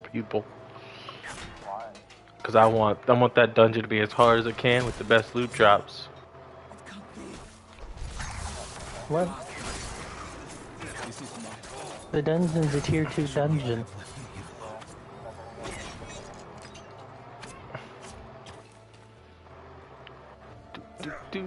people. Why? Cause I want that dungeon to be as hard as it can with the best loot drops. What? The dungeon's a tier 2 dungeon. Do.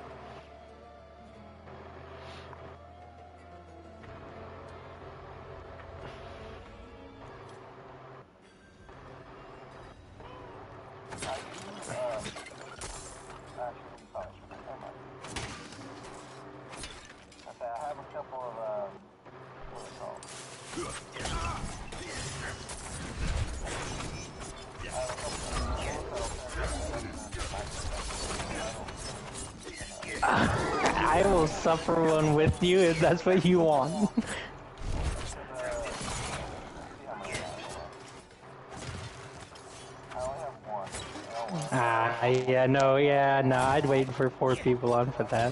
I will suffer one with you if that's what you want. Yeah, no, I'd wait for 4 people on for that.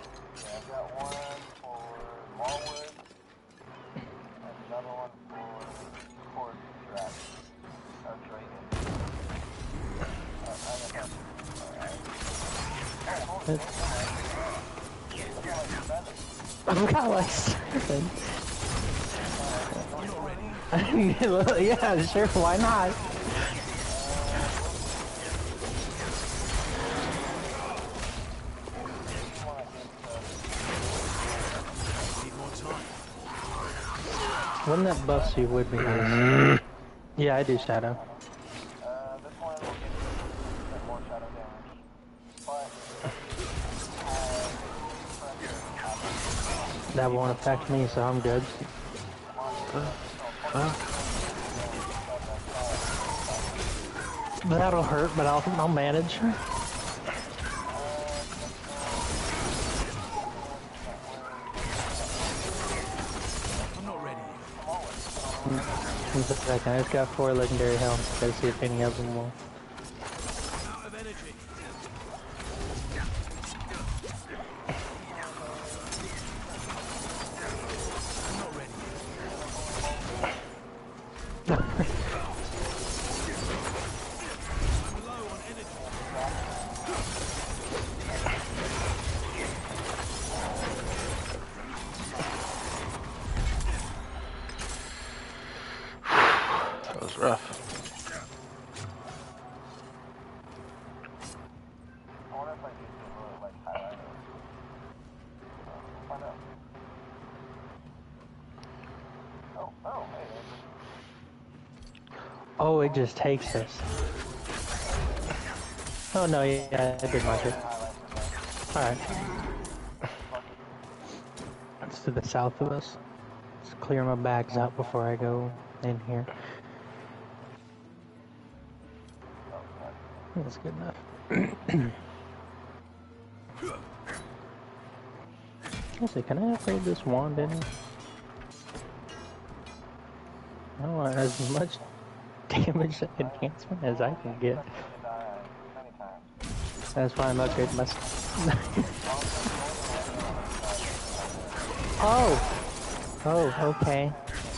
I've got like 7. Yeah, sure, why not? Wouldn't that buff you would be nice? Yeah, I do shadow. That won't affect me, so I'm good. That'll hurt, but I'll manage. Just a second, I just got 4 legendary helms. Gotta see if any of them will. That was rough. Oh, it just takes us. Oh no, yeah, I did my trick. Alright. It's to the south of us. Let's clear my bags out before I go in here. That's good enough. Let's see, can I upgrade this wand in? I want as much damage enhancement as I can get. That's why I'm upgrading my... Oh, okay.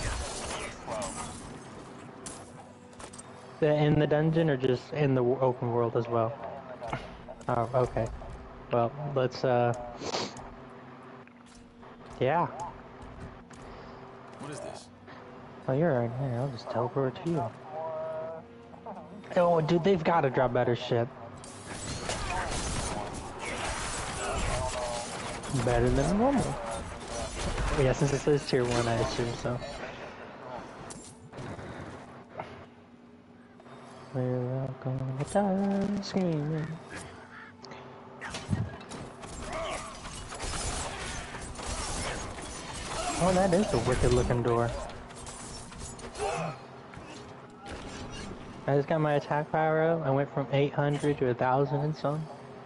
In the dungeon or just in the open world as well? Oh, okay. Well, let's, yeah. What is this? Oh, you're right here. I'll just teleport to you. Oh, dude, they've got to drop better shit. Better than normal. Yeah, since it says tier 1, I assume so. We're all gonna die screaming. Oh, that is a wicked looking door. I just got my attack power up. I went from 800 to 1,000 and some.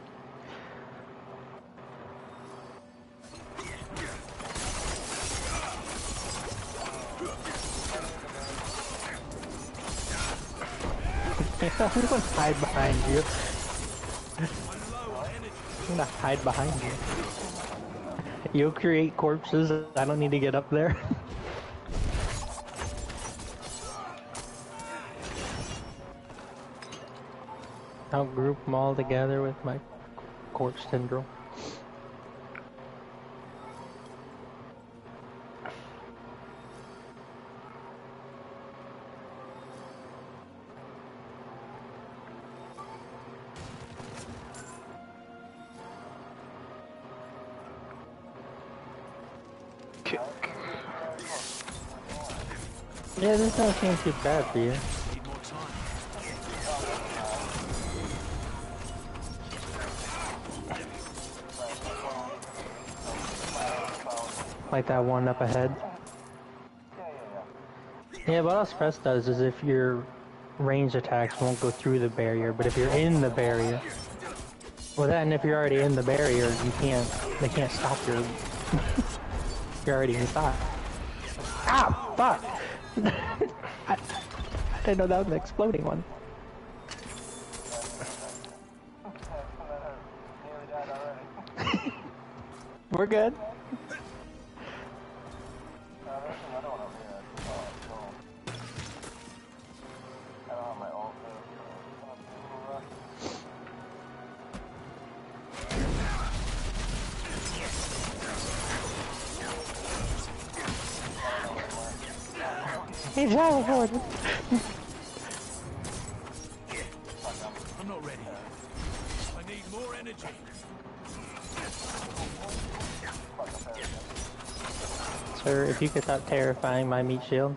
I'm gonna hide behind you. I'm gonna hide behind you. You'll create corpses. I don't need to get up there. I'll group them all together with my corpse tendril. Kick. Yeah, this don't seem too bad for you. Need more time. Like that one up ahead. Yeah, what else Press does is if your ranged attacks won't go through the barrier, but if you're in the barrier, well then if you're already in the barrier, they can't stop your, you're already inside. Ah, fuck! I didn't know that was an exploding one. We're good. He's teleported. I'm not ready. I need more energy. Sir, if you could stop terrifying my meat shield.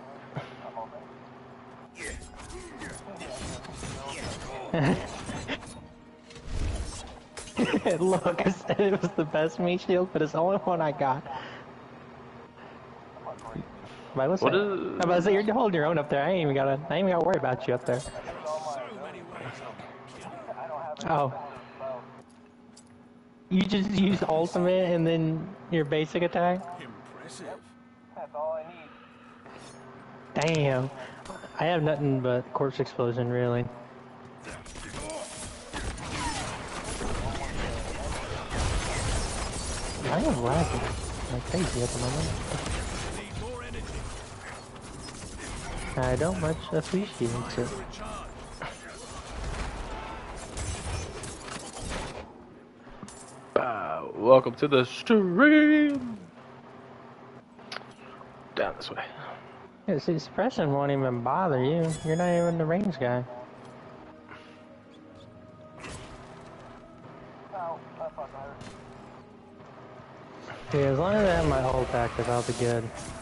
Look, I said it was the best meat shield, but it's the only one I got. But listen, I'm about to say you're holding your own up there. I ain't even gotta worry about you up there. So many ways I can kill you. Oh. You just use ultimate and then your basic attack? Impressive. That's all I need. Damn. I have nothing but corpse explosion, really. I am lagging like crazy at the moment. Need more energy. I don't much appreciate it. Recharge. Welcome to the stream. Down this way. Yeah, see, suppression won't even bother you. You're not even the range guy. Ow, that fucking hurt. Yeah, as long as I have my ult active, I'll be good.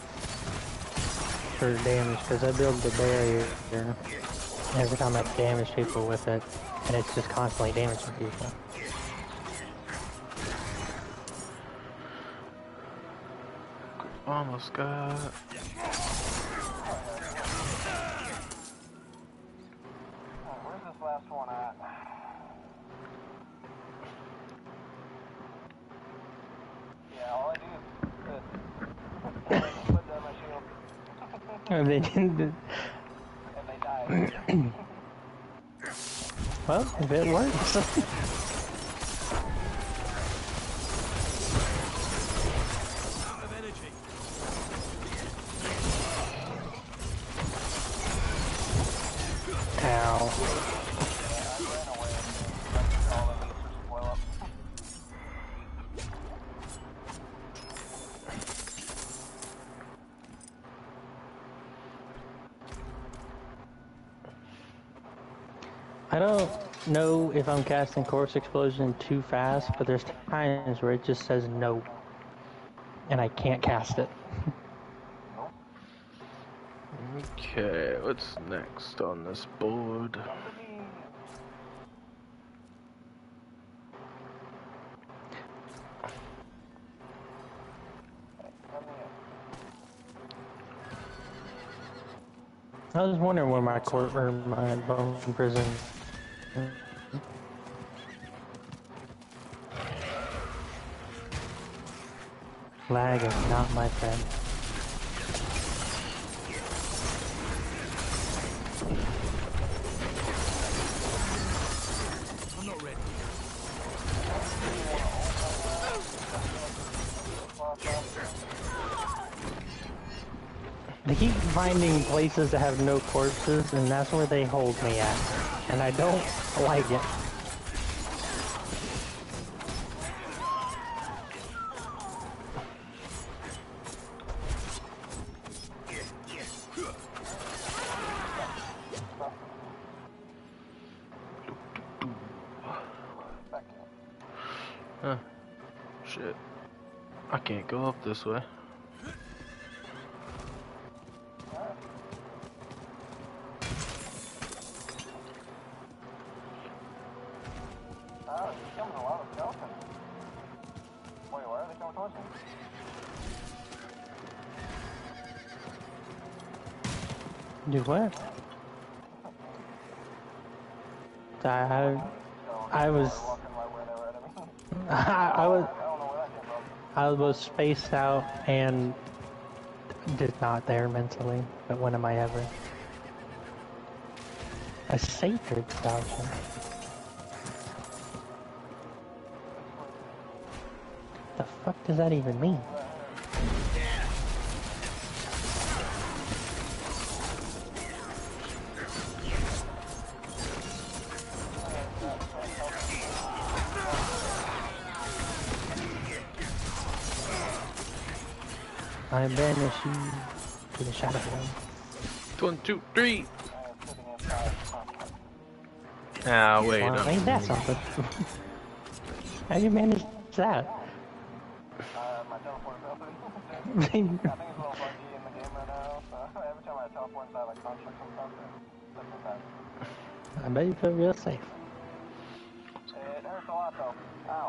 For damage, because I build the barrier every time I damage people with it, and it's just constantly damaging people. Almost got. Where's this last one at? Yeah, all I do is this. Put down my shield. And they didn't. And they die. Well, if it works. Out of energy. Ow. I don't know if I'm casting Corpse Explosion too fast, but there's times where it just says no. And I can't cast it. Okay, what's next on this board? I was wondering where my my bone prison. Lag is not my friend. I'm not ready. They keep finding places that have no corpses, and that's where they hold me at. And I don't like it. Huh. Shit. I can't go up this way. Oh, he's killing a lot of skeletons. Wait, why are they coming towards me? Do what? I was Walking right where they were at me. I was I don't know where that came from. I was spaced out and just not there mentally. But when am I ever? A sacred skeleton. The fuck does that even mean? I banish you to the shadow realm. 1, 2, 3. Sitting inside. Ah, wait Well, up. ain't that something? How you manage that? My teleport's open. I think it's a little buggy in the game right now, so every time I teleport inside like constructs and stuff, it sets me back. I bet you feel real safe. It hurts a lot though. Ow.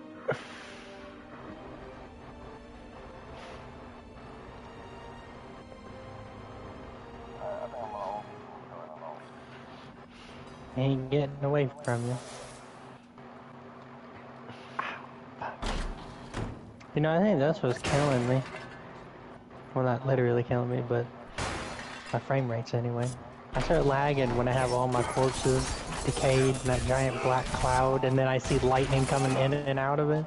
I think I'm gonna ult. I don't know. Ain't getting away from you. You know, I think that's what's killing me. Well, not literally killing me, but my frame rates anyway. I start lagging when I have all my corpses decayed in that giant black cloud, and then I see lightning coming in and out of it.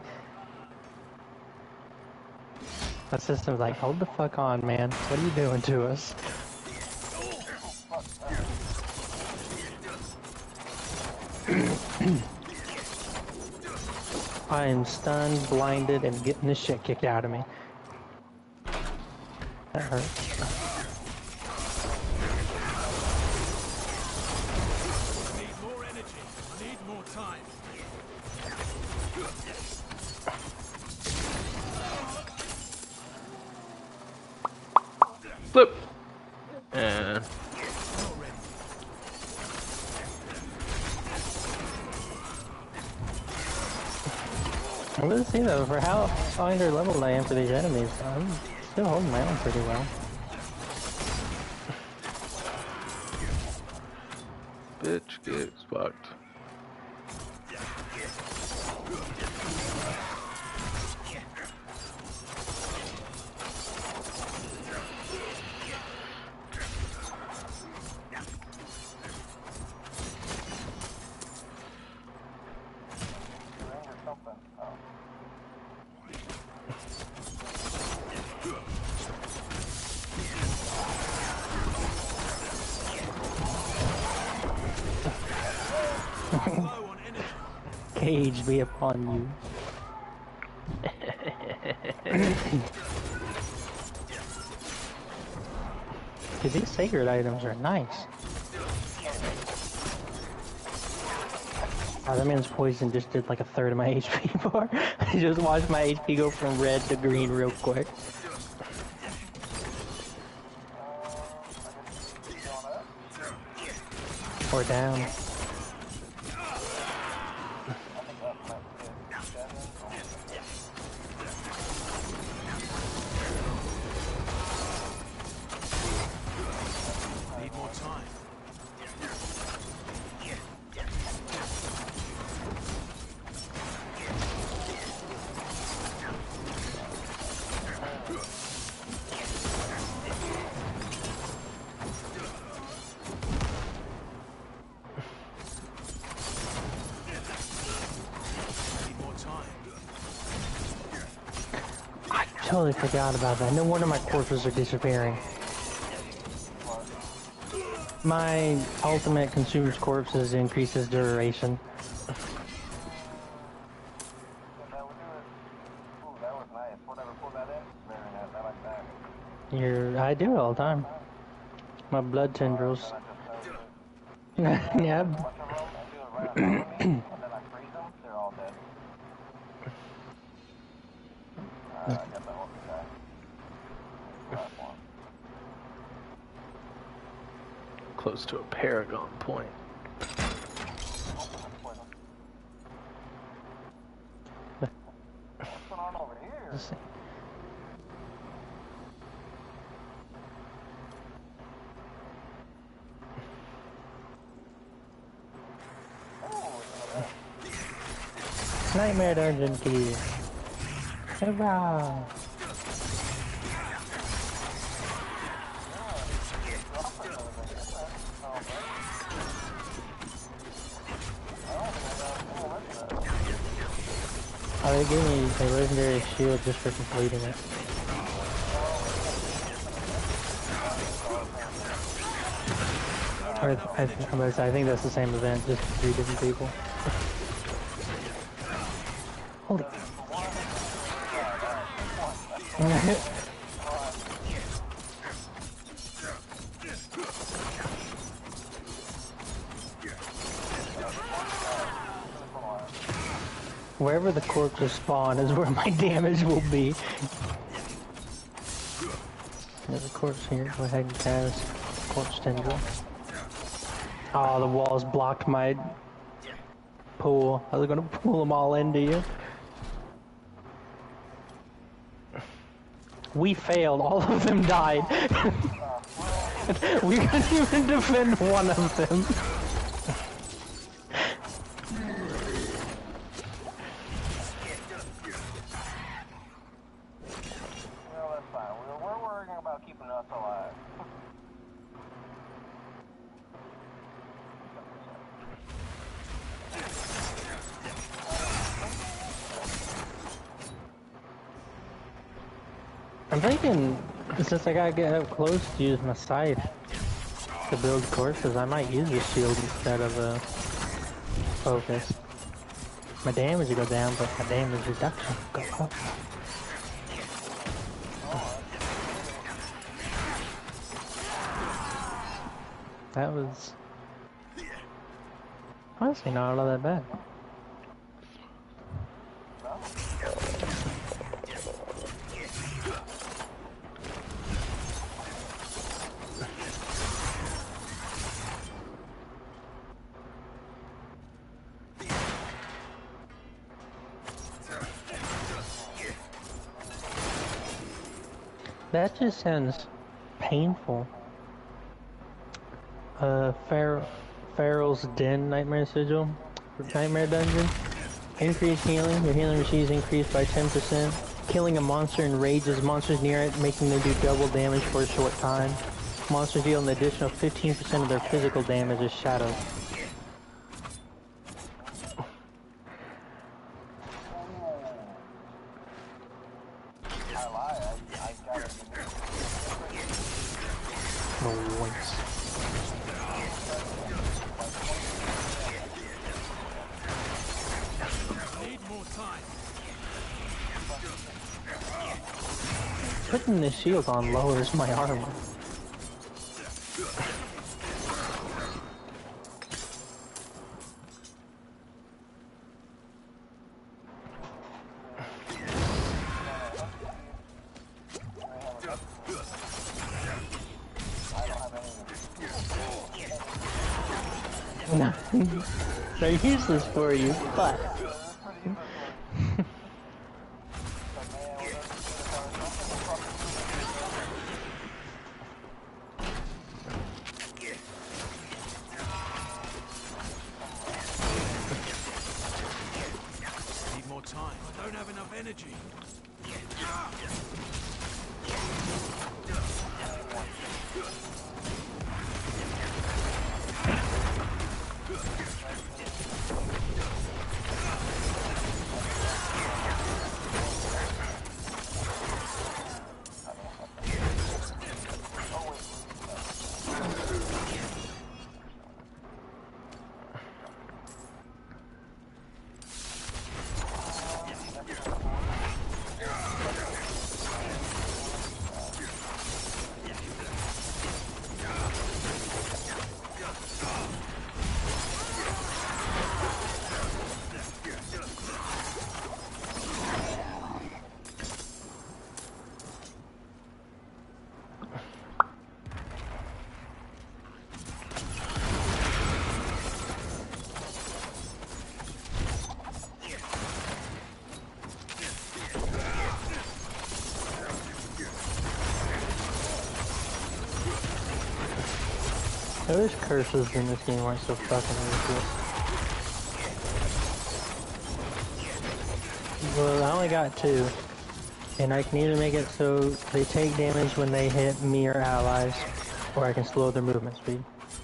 My system's like, hold the fuck on, man. What are you doing to us? I am stunned, blinded, and getting the shit kicked out of me. That hurts. I need more energy. I need more time. Flip. And Not ready. I'm gonna see though, for how under leveled I am for these enemies, I'm still holding my own pretty well. bitch gets fucked. Ring or something. Oh. Low on energy. Cage be upon you. Dude, these sacred items are nice. Oh, that man's poison just did like a third of my HP bar. I just watched my HP go from red to green real quick. Or down. Need more time. Need more time. I totally forgot about that. No wonder my corpses are disappearing. My ultimate consumes corpses increases duration. That would do it. Ooh, that was nice. Whatever, pull that in. Very nice. I like that. I do it all the time. My blood tendrils. Then I just Yeah. bunch of them and do it right on top of me, and then I freeze them. They're all dead. I got that one guy. Last one. Close to a Paragon point. What's going on over here? Let's see. Nightmare Dungeon key. Hurrah! Oh, they gave me a legendary shield just for completing it. Or I think that's the same event, just 3 different people. Holy. Wherever the corpses spawn is where my damage will be. There's a corpse here. Go ahead and cast corpse tendril. Oh, the walls blocked my pool. I was gonna pull them all into you. We failed. All of them died. We couldn't even defend one of them. Well, that's fine. We're worrying about keeping us alive. I'm thinking, since I gotta get up close to use my scythe to build corpses, I might use the shield instead of focus. My damage will go down, but my damage reduction will go up. That was honestly not all that bad. That just sounds painful. Pharaoh's Den Nightmare Sigil. Nightmare Dungeon. Increased healing. Your healing receives increased by 10%. Killing a monster enrages monsters near it, making them do double damage for a short time. Monsters deal an additional 15% of their physical damage as shadow. Putting the shield on lowers my armor. They're useless for you, but... Need more time. I don't have enough energy. I wish curses in this game weren't so fucking useless. Well, I only got 2. And I can either make it so they take damage when they hit me or allies, or I can slow their movement speed.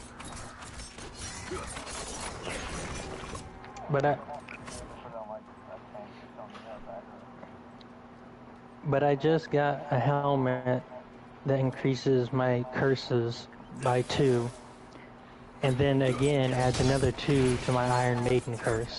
But I just got a helmet that increases my curses by 2, and then again adds another 2 to my Iron Maiden curse.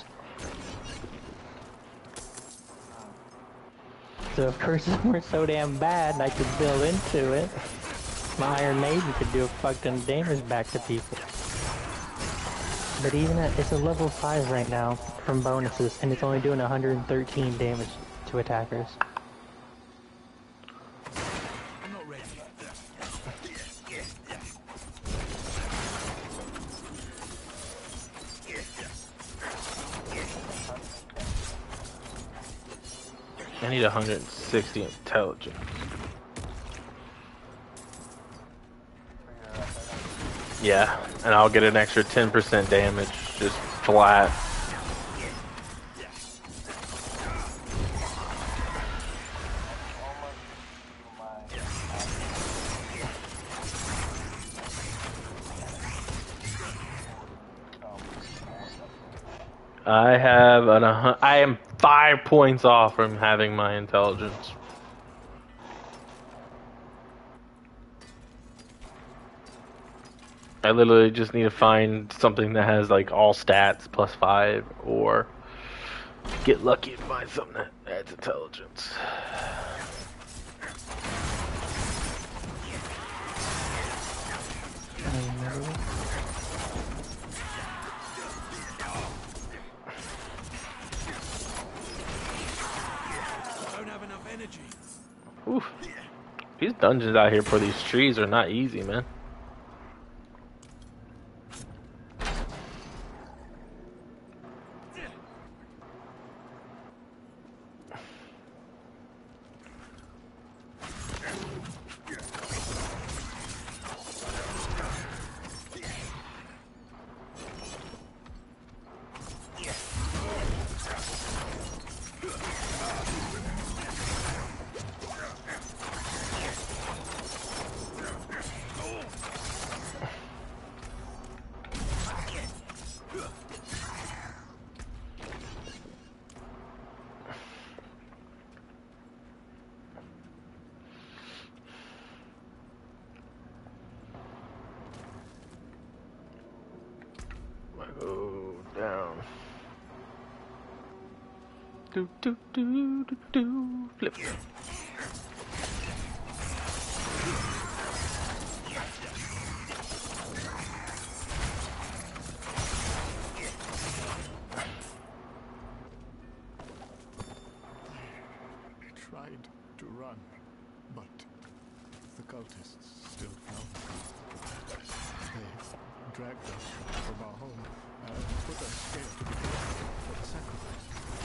So if curses weren't so damn bad and I could build into it, my Iron Maiden could do a fucking damage back to people. But even at, it's a level 5 right now from bonuses, and it's only doing 113 damage to attackers. I'm not ready. I need 160 intelligence. Yeah, and I'll get an extra 10% damage, just flat. I am 5 points off from having my intelligence. I literally just need to find something that has like all stats plus 5, or get lucky and find something that adds intelligence. Don't have enough energy. Oof. These dungeons out here for these trees are not easy, man. Go down. Do do do do do. Flip. Tried to run, but the cultists still found us. They dragged us from our home and put us here to be killed for the sacrifice.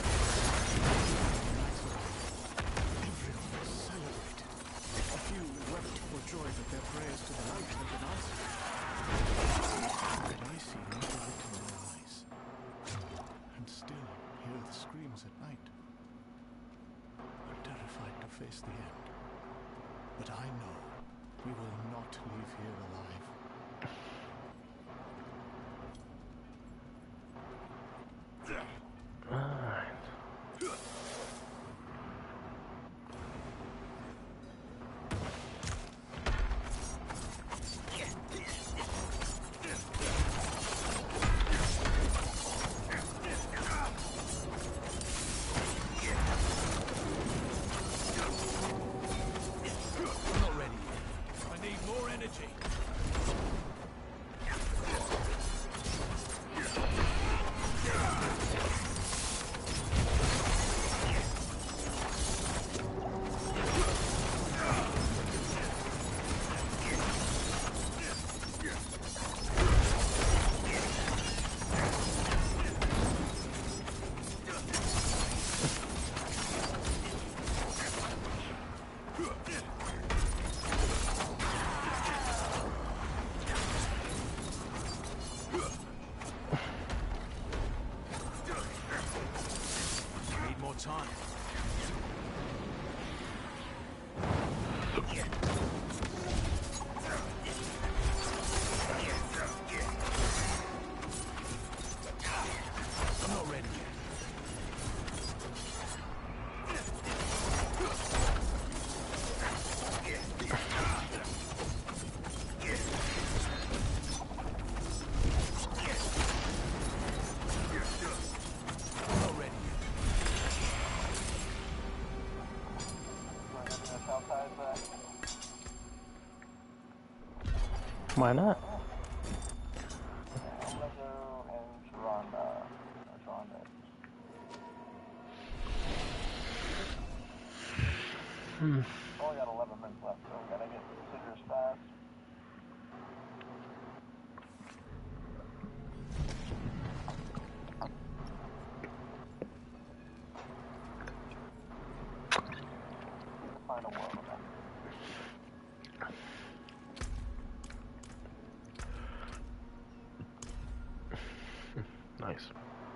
Everyone celebrated. A few wept for joy that their prayers to the light had been answered. But I see no light in their eyes, and still hear the screams at night. I'm terrified to face the end, but I know we will not leave here alive. I'm not ready. I need more energy. Why not? I'm gonna go in Toronto. Toronto. Only got 11 minutes left, so we gotta get scissors fast. Find a world event. Nice.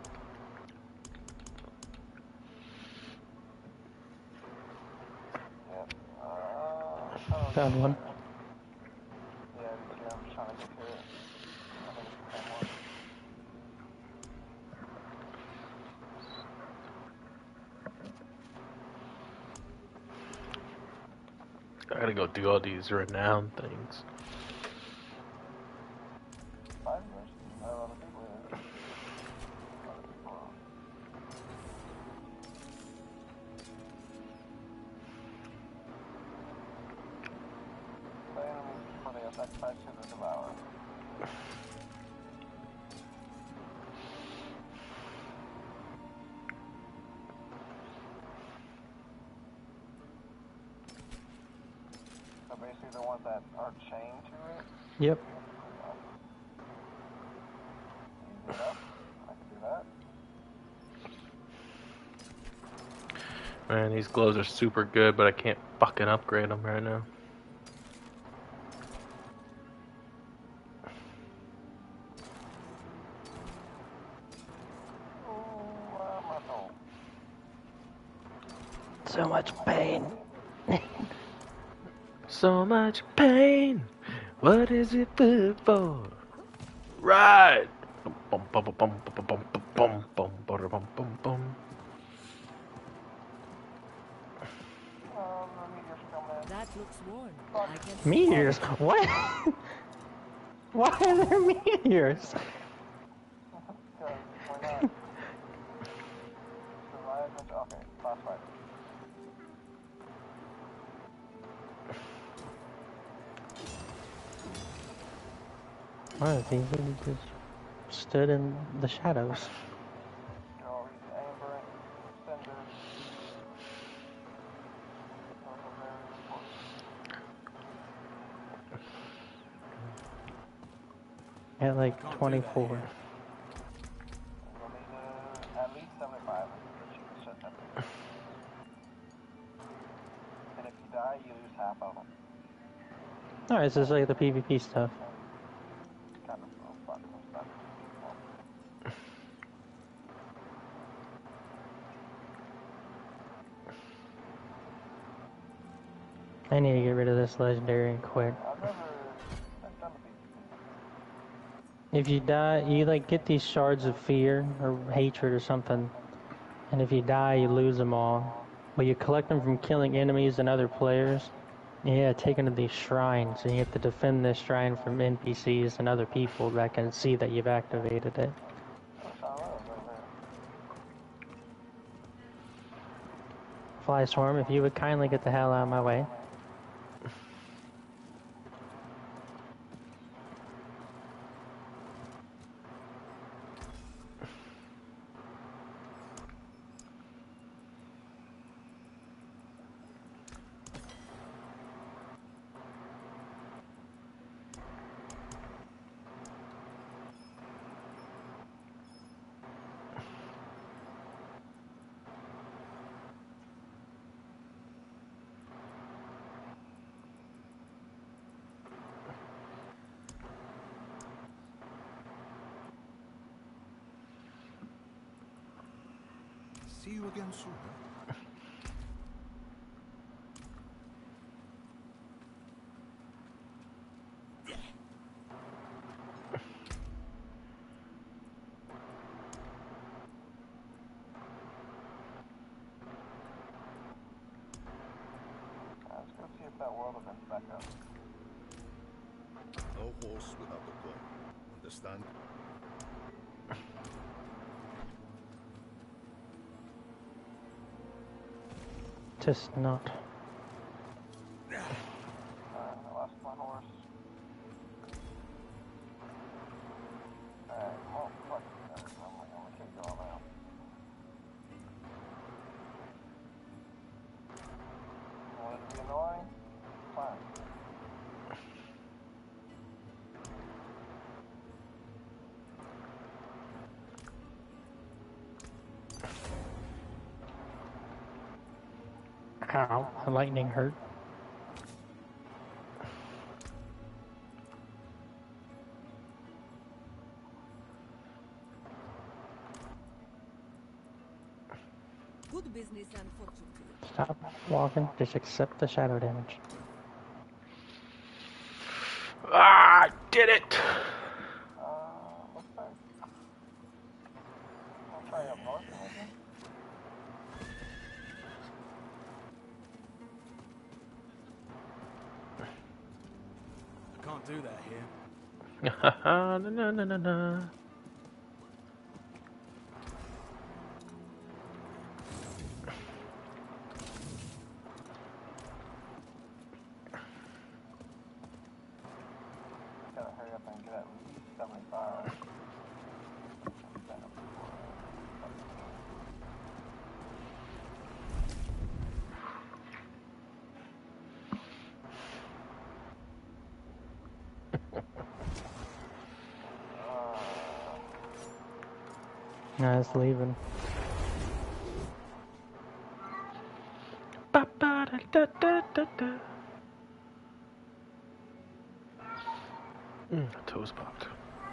Yep. Found one. Yeah, me too. I'm just trying to get to it. I think it's the same one. I gotta go do all these renown things. 5 years. I have other people here. Other people. The enemies before they are sacrificed to the devourer. So basically the ones that are chained to it. Yep. Easy enough. I can do that. Man, these glows are super good, but I can't fucking upgrade them right now. My soul. So much pain. So much pain. What is it good for? Right. Bum bum bum bum bum bum bum bum bum bum bum bum. The meteors are coming in. That looks worn. I can see Meteors? What? Why are there meteors? Because why not? Survive and okay, boss fight. Oh, he just stood in the shadows. Go, he's Amber, Cinder. Those are very important. At like 24. You'll need at least 75 is the cheapest shit ever. And if you die, you lose half of them. Alright, so it's like the PvP stuff. Kind of fucking stuff. I need to get rid of this legendary quick. I've never done the PvP. If you die, you like get these shards of fear or hatred or something. And if you die, you lose them all. Well, you collect them from killing enemies and other players. Yeah, take them to these shrines, and you have to defend this shrine from NPCs and other people that can see that you've activated it. That's how I was right there. Flystorm, if you would kindly get the hell out of my way. See you again soon. Let's go see if that world event's back up. No horse without a cloak. Understand? Just not. I lost my horse. Ow, the lightning hurt. Good business, unfortunately. Stop walking, just accept the shadow damage. Ah, did it! Looks like I'll try up north maybe. I can't do that here. Na na na na na. Gotta hurry up and get at least 75. No, it's leaving. Ba ba da da da da da. Toes popped.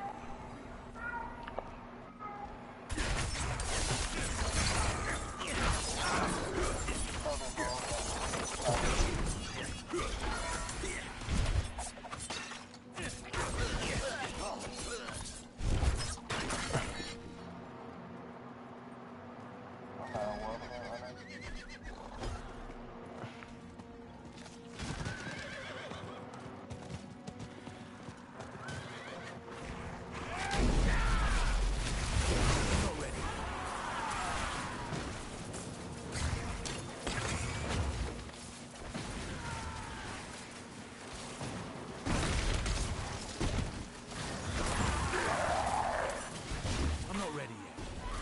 I'm not ready yet.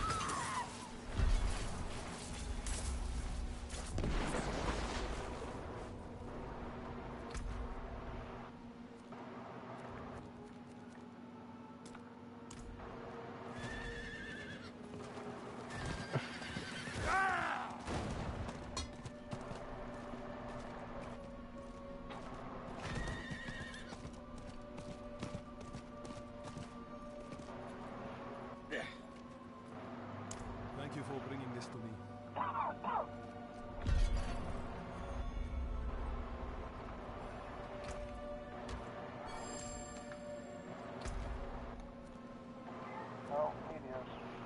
Thank you for bringing this to me. Oh, meteors.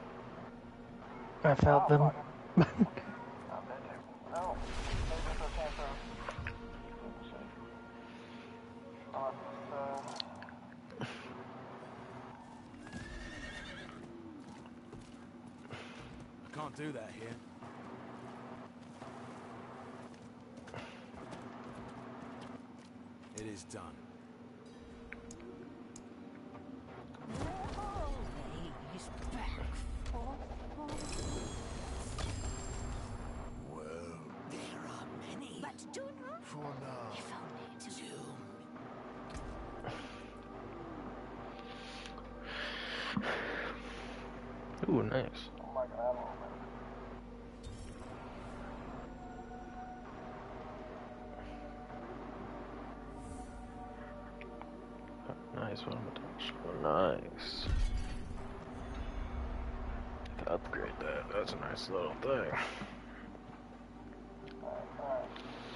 I felt them. I'm dead too. No, there's no chance of keeping safe. I can't do that here. It is done. He's back. Well, There are many. But do not. for now. If only to doom. Ooh, nice. oh my god, Nice one, nice. To upgrade that, that's a nice little thing. alright.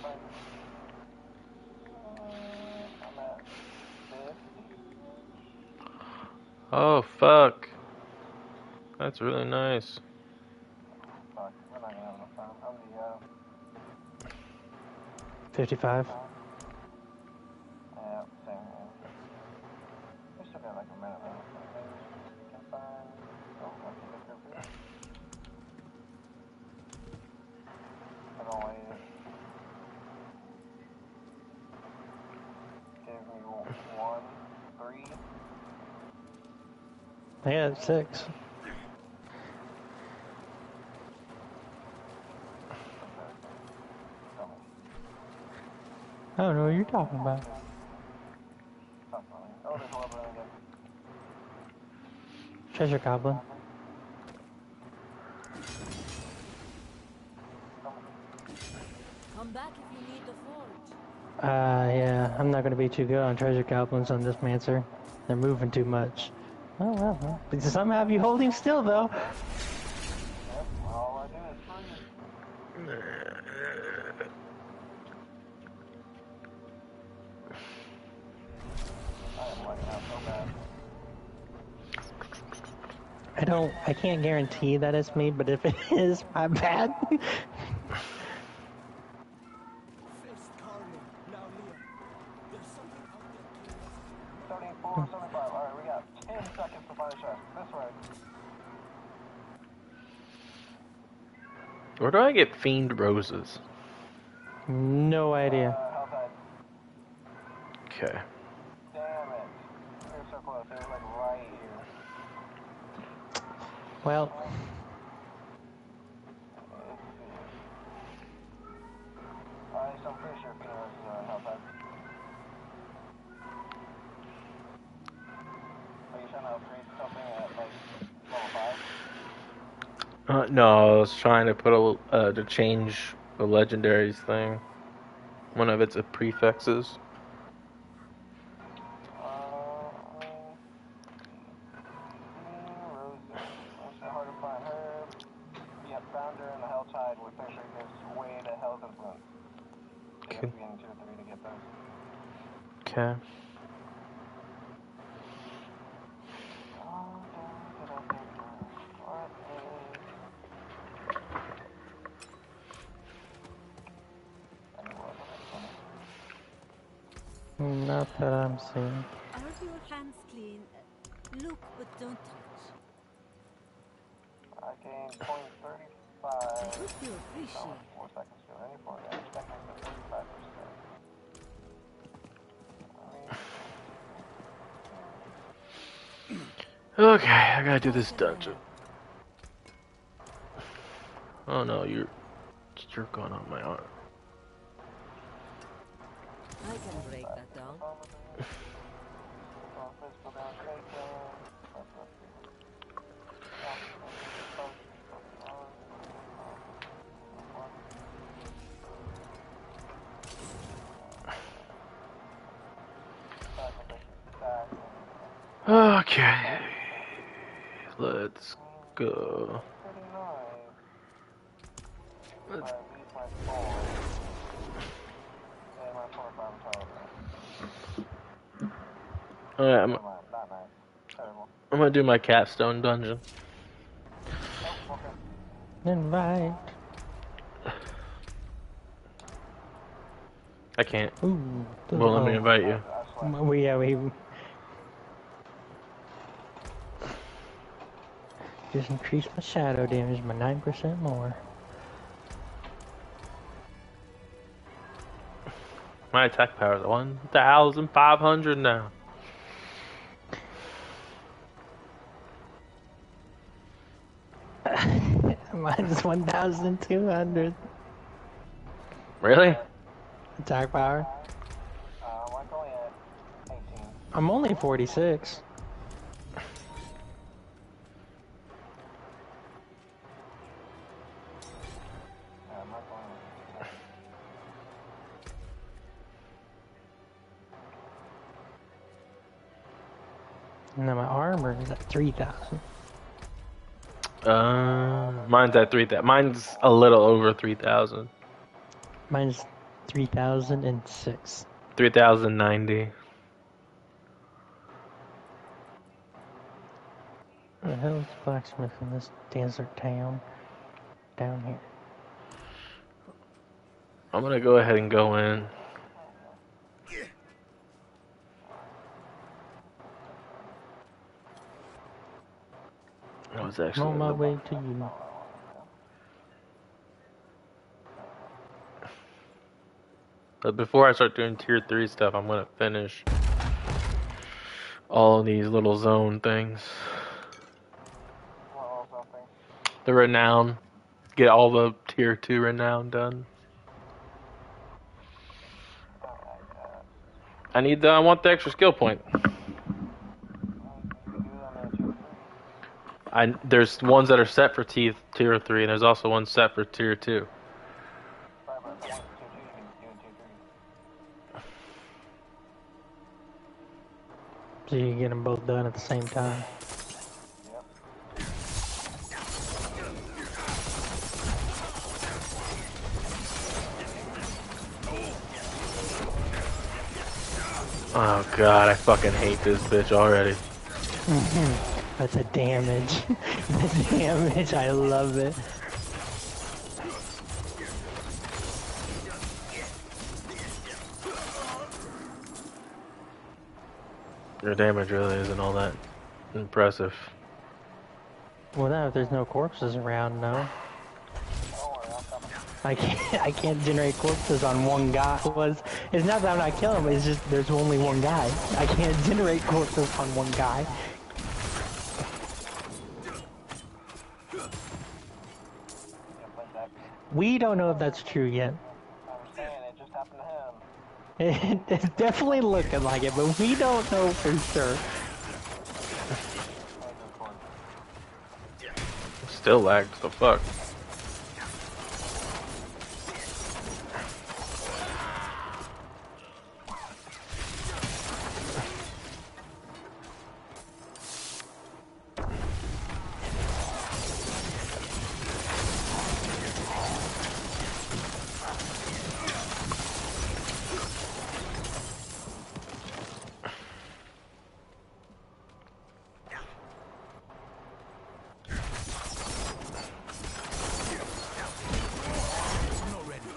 I'm at 50. Oh, fuck. That's really nice. Fuck, we're not gonna have enough time. I'm the, 55. yeah, same here. We still got like a minute left. Maybe we can find. Oh, I can get through here. I don't wait. Give me 1, 3. I got 6. I don't know what you're talking about. Stop running. Oh, there's a level again. Treasure Goblin. Come Come back if you need the forge. Yeah, I'm not gonna be too good on treasure goblins on this Mancer. They're moving too much. Oh well. But some have you holding still though. Yep, all I do is freeze. I am lagging out so bad. I can't guarantee that it's me, but if it is, my bad. First Carmen, now Leah. There's something out there. 34, 75. Alright, we got 10 seconds to find a chest. This way. Where do I get fiend roses? No idea. Outside. Okay. Damn it. You're so close. It was like right here. Well, Let's see. So I'm pretty sure Phoenix is outside. Are you trying to upgrade something at like level 5? No, I was trying to put to change the legendaries thing. One of its prefixes. Roses. It's hard to find her. Yep, found her in the Hell Tide, which actually gives way to Hell's Influence. So you have to be in 2 or 3 to get those. Okay. not that I'm seeing. Are your hands clean? Look, but don't touch. I gained I 0.35. hope you appreciate. 4 seconds ago. Any 4 seconds to 35%. Okay, I gotta do this dungeon. Oh no, you're going on my arm. I can break that down. Okay, let's go. Let's... Alright, I'm gonna do my capstone dungeon. Invite. I can't. Ooh. Well, let me invite you. We just increased my shadow damage by 9% more. My attack power is 1,500 now. Mine's 1,200 Really? attack power. Mine's only at 18. I'm only 46. Mine's only And then my armor is at 3,000. Mine's at 3,000. Mine's a little over 3,000. Mine's 3,006. 3,090. Where the hell is blacksmith in this desert town? Down here. I'm gonna go ahead and go in. I was I'm actually on my way to you. But before I start doing tier 3 stuff, I'm gonna finish all of these little zone things. The renown. Get all the tier 2 renown done. I want the extra skill point. There's ones that are set for tier 3, and there's also ones set for tier 2. So you can get them both done at the same time. Yep. Oh god, I fucking hate this bitch already. But the damage, the damage, I love it. Your damage really isn't all that impressive. Well, now if there's no corpses around, no. Don't worry, I'm coming. I can't generate corpses on one guy. It's not that I'm not killing him, it's just there's only one guy. I can't generate corpses on one guy. Yeah, play that. We don't know if that's true yet. I'm saying it just happened to him. It's definitely looking like it, but we don't know for sure. Play Discord. Still lagged, so fuck. I'm not ready.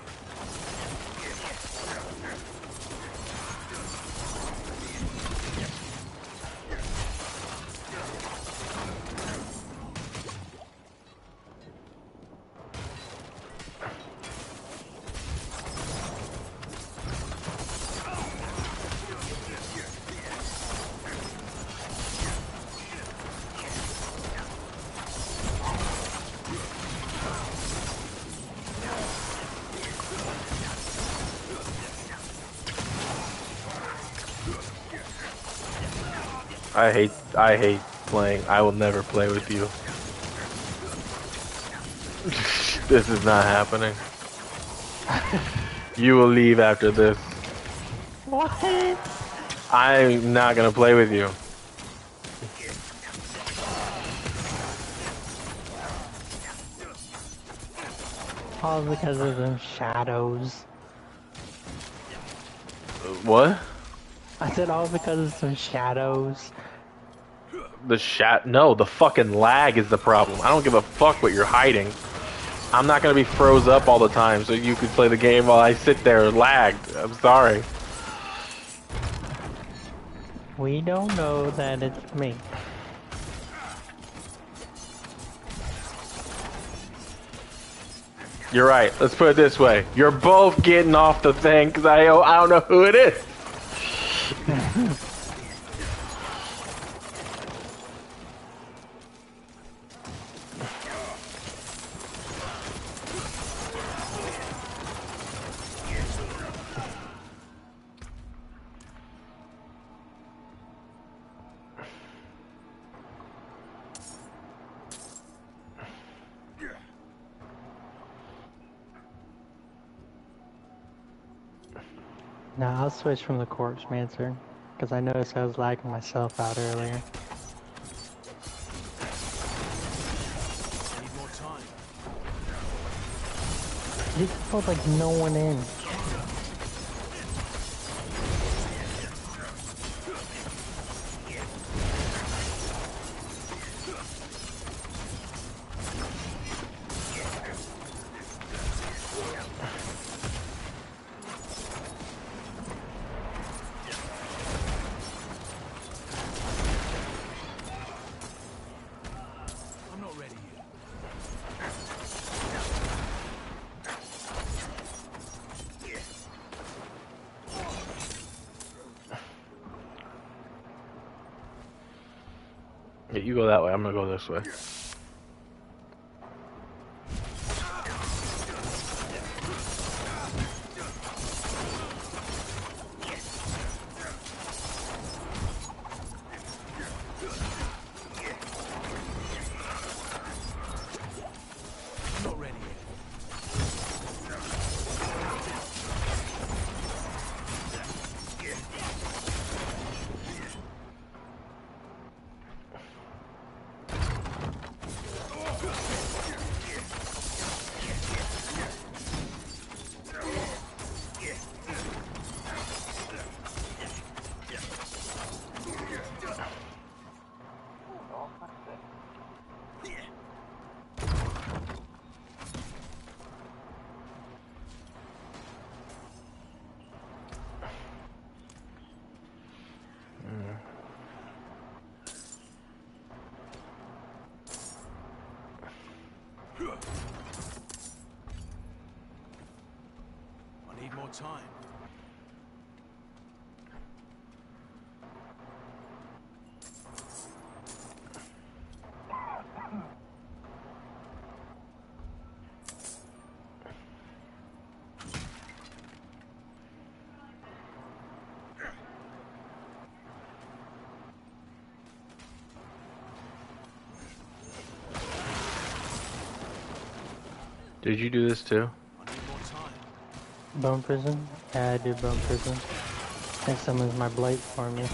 I hate playing. I will never play with you. This is not happening. You will leave after this. What? I'm not gonna play with you. All because of them shadows. What? I said all because of some shadows. No, the fucking lag is the problem. I don't give a fuck what you're hiding. I'm not gonna be froze up all the time so you can play the game while I sit there lagged. I'm sorry. We don't know that it's me. You're right. Let's put it this way. You're both getting off the thing because I don't know who it is. No, I'll switch from the corpse mancer. Because I noticed I was lagging myself out earlier. Need more time. You can put like no one in. I'm not ready yet. Yeah, you go that way. I'm gonna go this way. I'm not ready yet. I need more time. Did you do this too? I need more time. Bone prison? Yeah, I did bone prison. That summons my blight for me.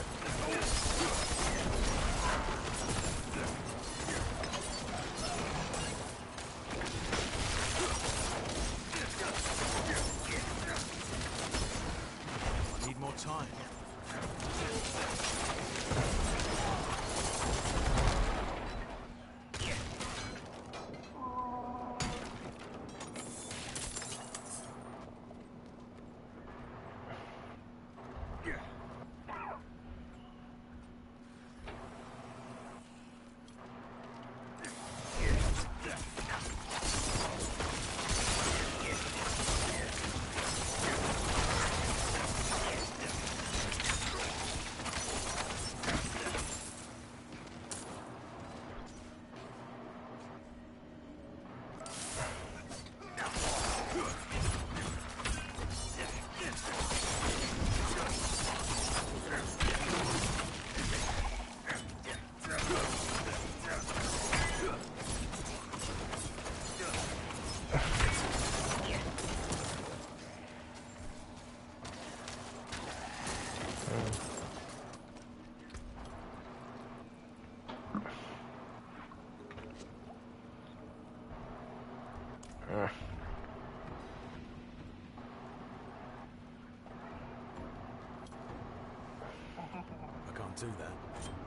I need more time. I can't do that.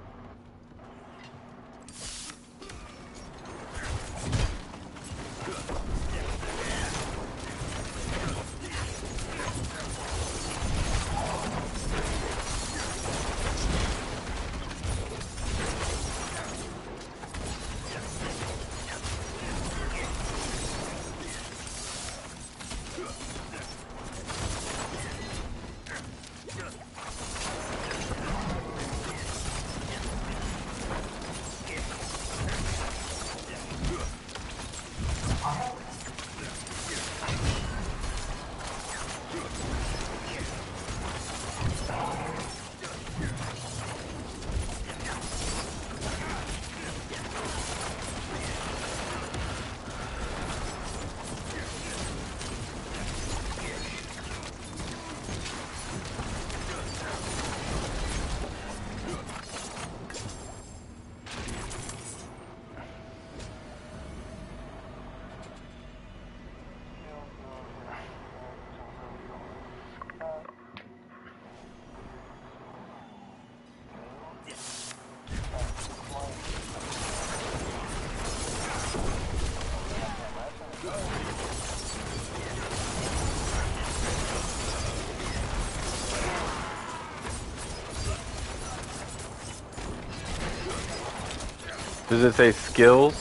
Does it say skills?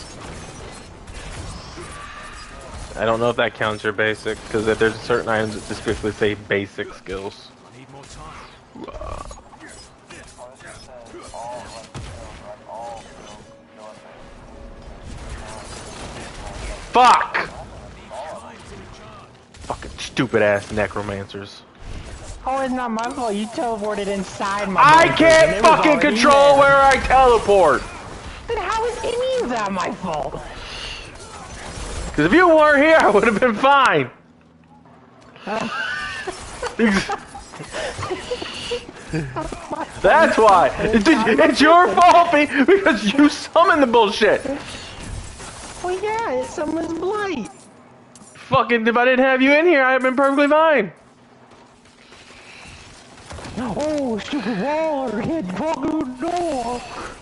I don't know if that counts your basic, because there's certain items that specifically say basic skills. I need more time. Fuck! Fucking stupid ass necromancers. Oh, it's not my fault. You teleported inside my I bone prison. can't It was fucking already control there. where I teleport! Then how is any of that my fault? Because if you weren't here, I would have been fine. That's why. It's your fault because you summoned the bullshit. Oh yeah, it's someone's blight. Fucking, if I didn't have you in here, I'd have been perfectly fine. Oh, stupid waller, he had walking the door.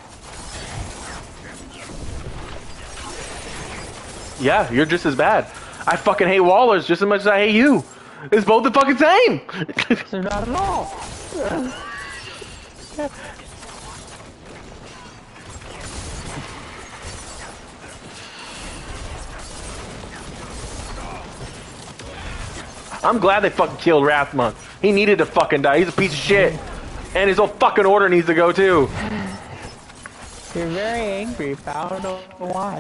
Yeah, you're just as bad. I fucking hate Wallers just as much as I hate you. It's both the fucking same. They're not at all. I'm glad they fucking killed Rathmon. He needed to fucking die. He's a piece of shit. And his whole fucking order needs to go too. You're very angry, pal. I don't know why.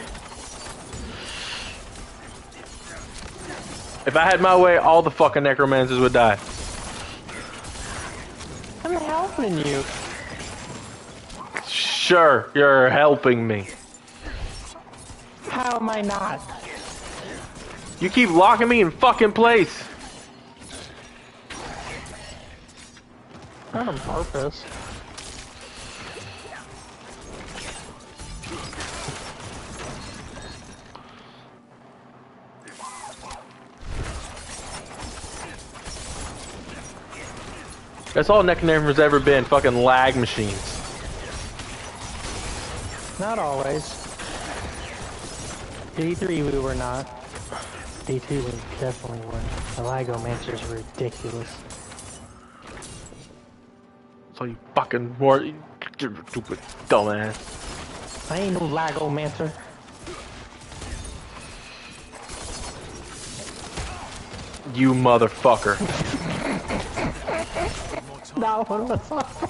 If I had my way, all the fucking necromancers would die. I'm helping you. Sure, you're helping me. How am I not? You keep locking me in fucking place. Not on purpose. That's all Necromancer's ever been, fucking lag machines. Not always. D3 we were not. D2 we definitely weren't. The Lagomancers were ridiculous. So you fucking more stupid dumbass. I ain't no Lagomancer. You motherfucker. That one was awesome.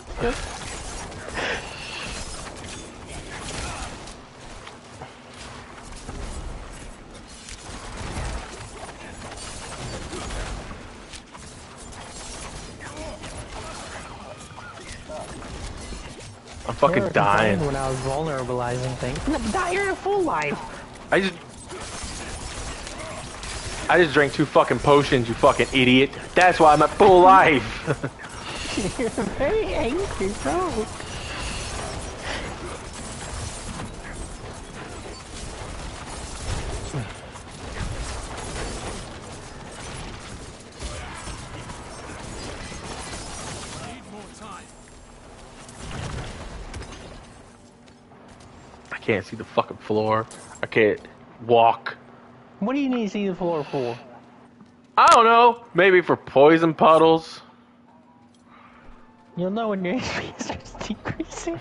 I'm fucking dying. When I was vulnerabilizing things. No, but you're in full life. I just drank 2 fucking potions, you fucking idiot. That's why I'm at full life. You're very angry, bro. I can't see the fucking floor. I can't walk. What do you need to see the floor for? I don't know. Maybe for poison puddles. You'll know when your HP starts decreasing.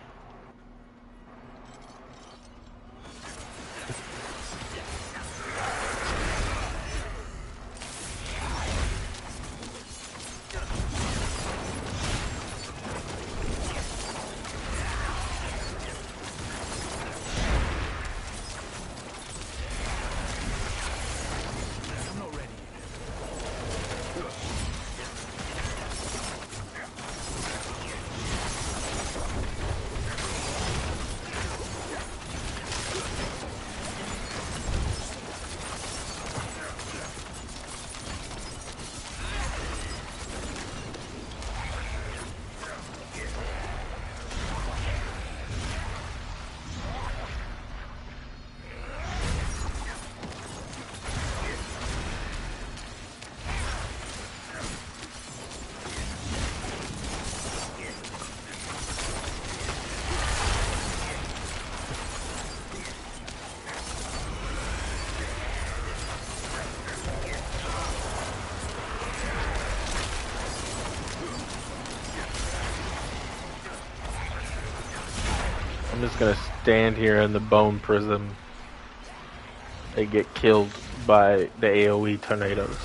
I'm just gonna stand here in the bone prism and get killed by the AoE tornadoes.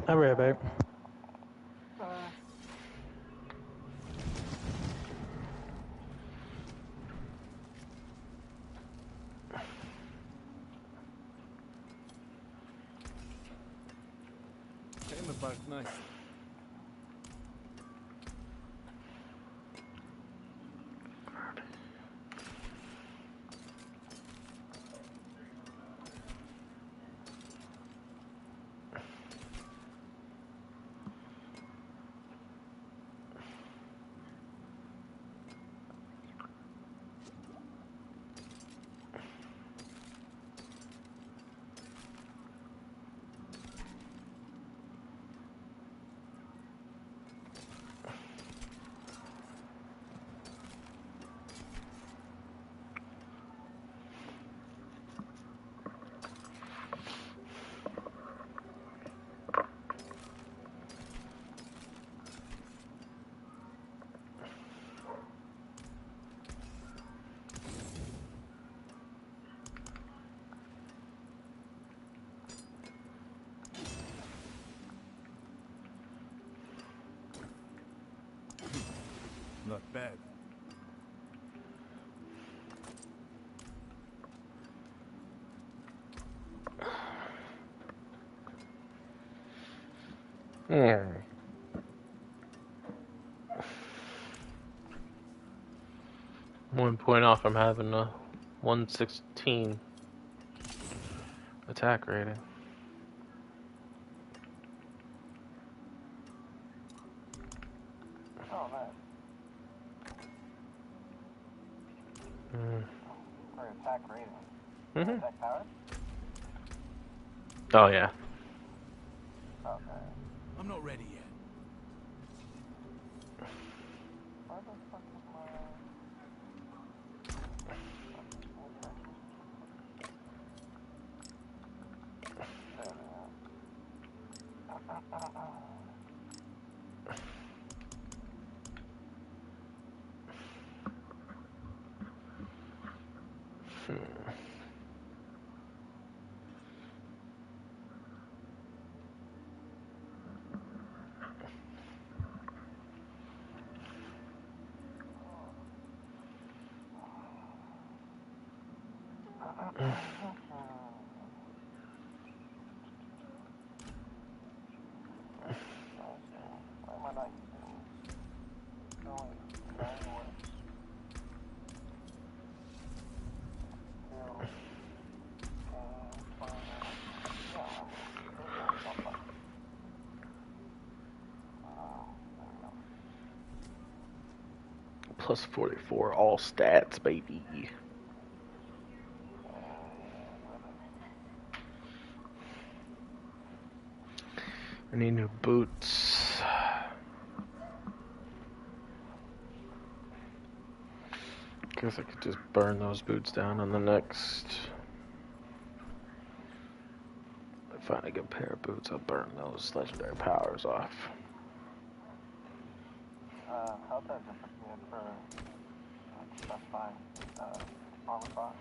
I'll be right back. Came about nicely. Not bad. Hmm. 1 point off from having a 116 attack rating. Oh, nice. Mm. For attack rating. Mhm. Attack power? Oh yeah. Okay. I'm not ready yet. Where the fuck is my... There we go. Why am I not using going downward? Still yeah, there we go. Jump up. There we go. Plus 44 all stats, baby. I need new boots. Guess I could just burn those boots down on the next. If I find a good pair of boots, I'll burn those legendary powers off. Health has disappeared for that's fine. Armor box.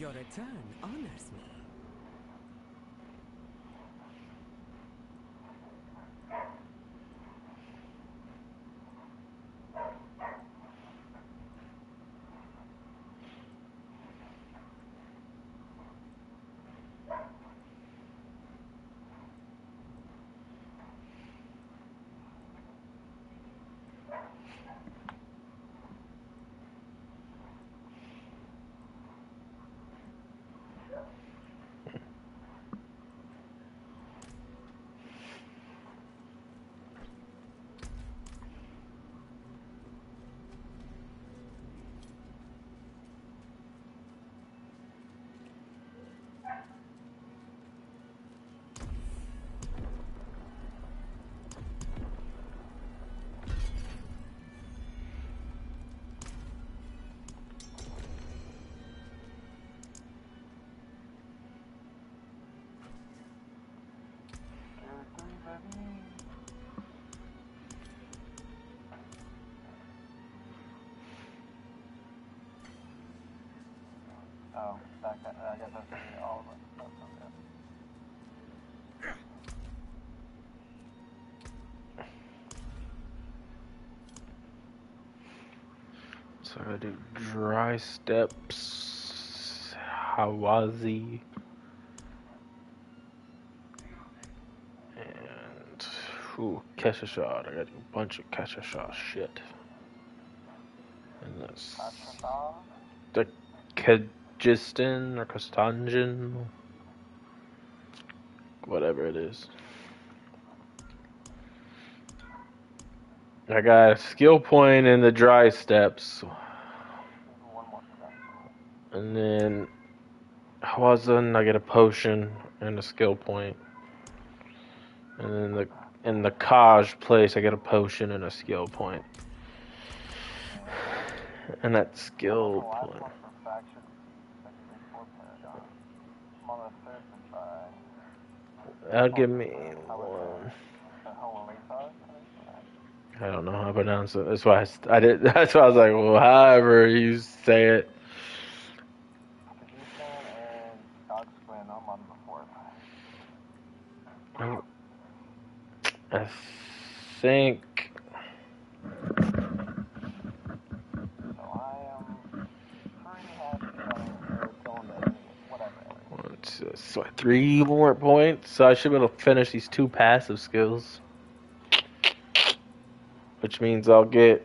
Your return honors me. Oh, I guess that's gonna be all of us. That's okay. So I do dry steps, Hawazi, and catch a shot. I gotta do a bunch of catch a shot shit. And that's the Kyrgyzstan or Kostanjan, whatever it is. I got a skill point in the dry steps. And then Hawazin, I get a potion and a skill point. And then in the Kaj place, I get a potion and a skill point. And that skill point. That'll give me one. I don't know how to pronounce it. That's why I did. That's why I was like, well, however you say it. I think. So 3 more points. So I should be able to finish these 2 passive skills. Which means I'll get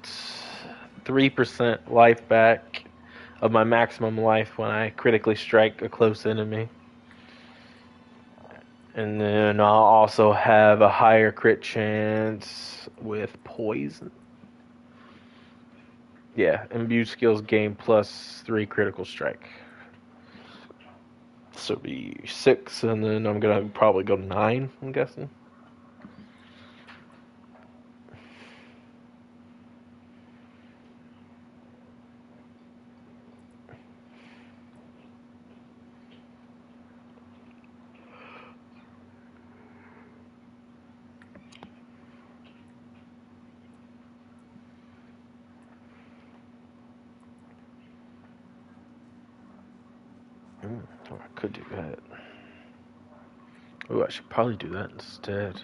3% life back of my maximum life when I critically strike a close enemy. And then I'll also have a higher crit chance with poison. Yeah, imbued skills gain plus 3 critical strike. So it'll be 6, and then I'm gonna probably go 9, I'm guessing. Oh, I could do that. Oh, I should probably do that instead.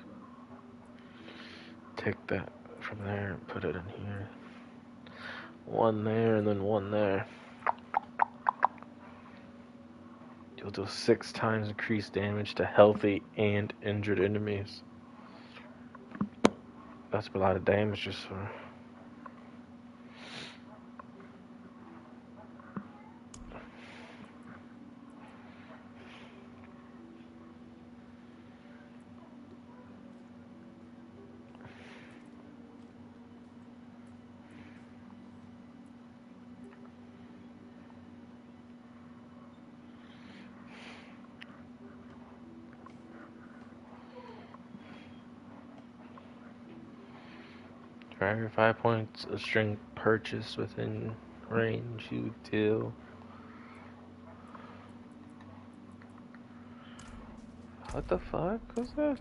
Take that from there and put it in here. 1 there and then 1 there. You'll do 6 times increased damage to healthy and injured enemies. That's a lot of damage just for... For every 5 points of strength purchased within range, you deal... What the fuck was that?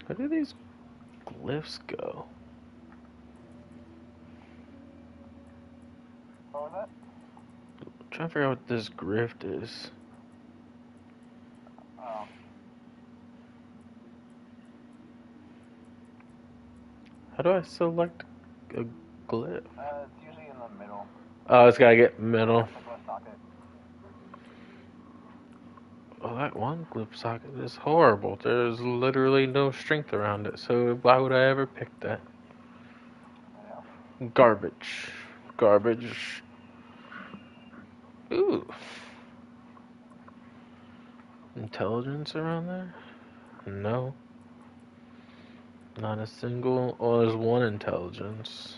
Where do these glyphs go? What was that? I'm trying to figure out what this grift is. Oh. How do I select a glyph? It's usually in the middle. Oh, it's gotta get middle. Like a socket. Oh, that one glyph socket is horrible. There's literally no strength around it, so why would I ever pick that? Yeah. Garbage. Garbage. Ooh. Intelligence around there? No. Not a single. Oh, there's one intelligence.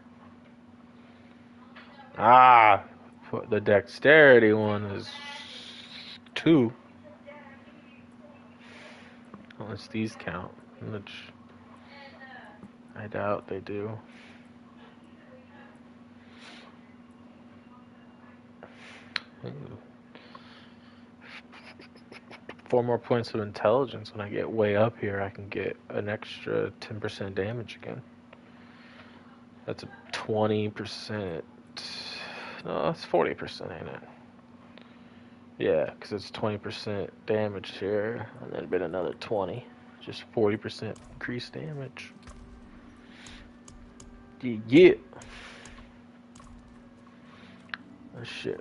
Ah! The dexterity one is 2. Unless these count. Which I doubt they do. Ooh. 4 more points of intelligence. When I get way up here, I can get an extra 10% damage again. That's a 20%. No, that's 40%, ain't it? Yeah, because it's 20% damage here, and then been another 20. Just 40% increased damage. Yeah. Oh, shit.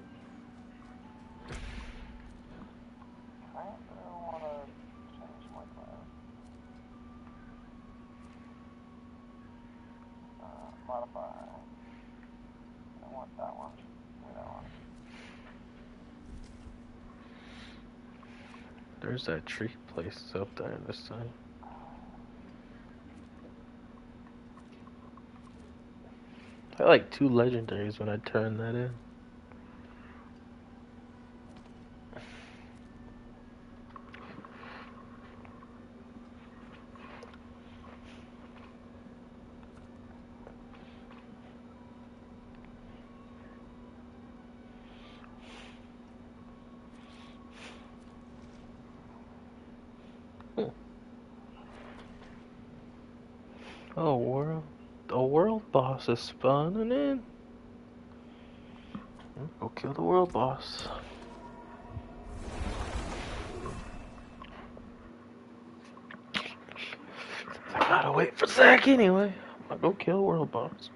I don't want to change my class. Modify. I want that one. Give me that one. There's that tree place up there this time. I like 2 legendaries when I turn that in. Oh, a world boss is spawning in. Go kill the world boss. I gotta wait for Zach anyway. I'll go kill world boss.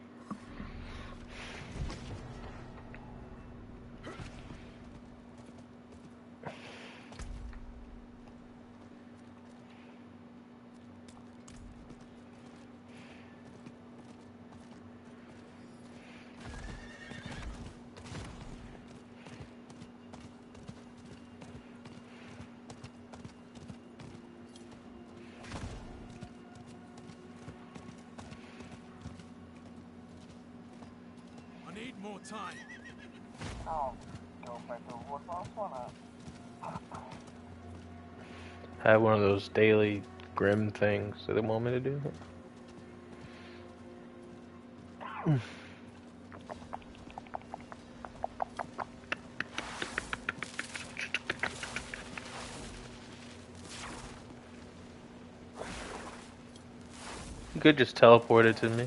I need more time. I'll go back to what else wanna. I have one of those daily grim things that they want me to do. You could just teleport it to me.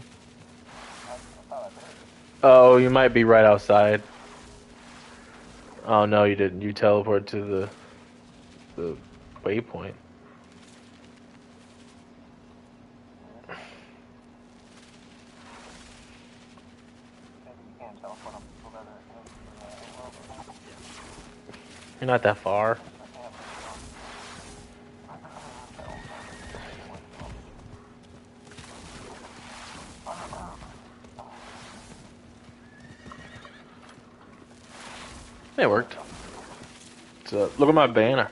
Oh, you might be right outside. Oh no, you didn't. You teleport to the waypoint. You're not that far. It worked. So, look at my banner.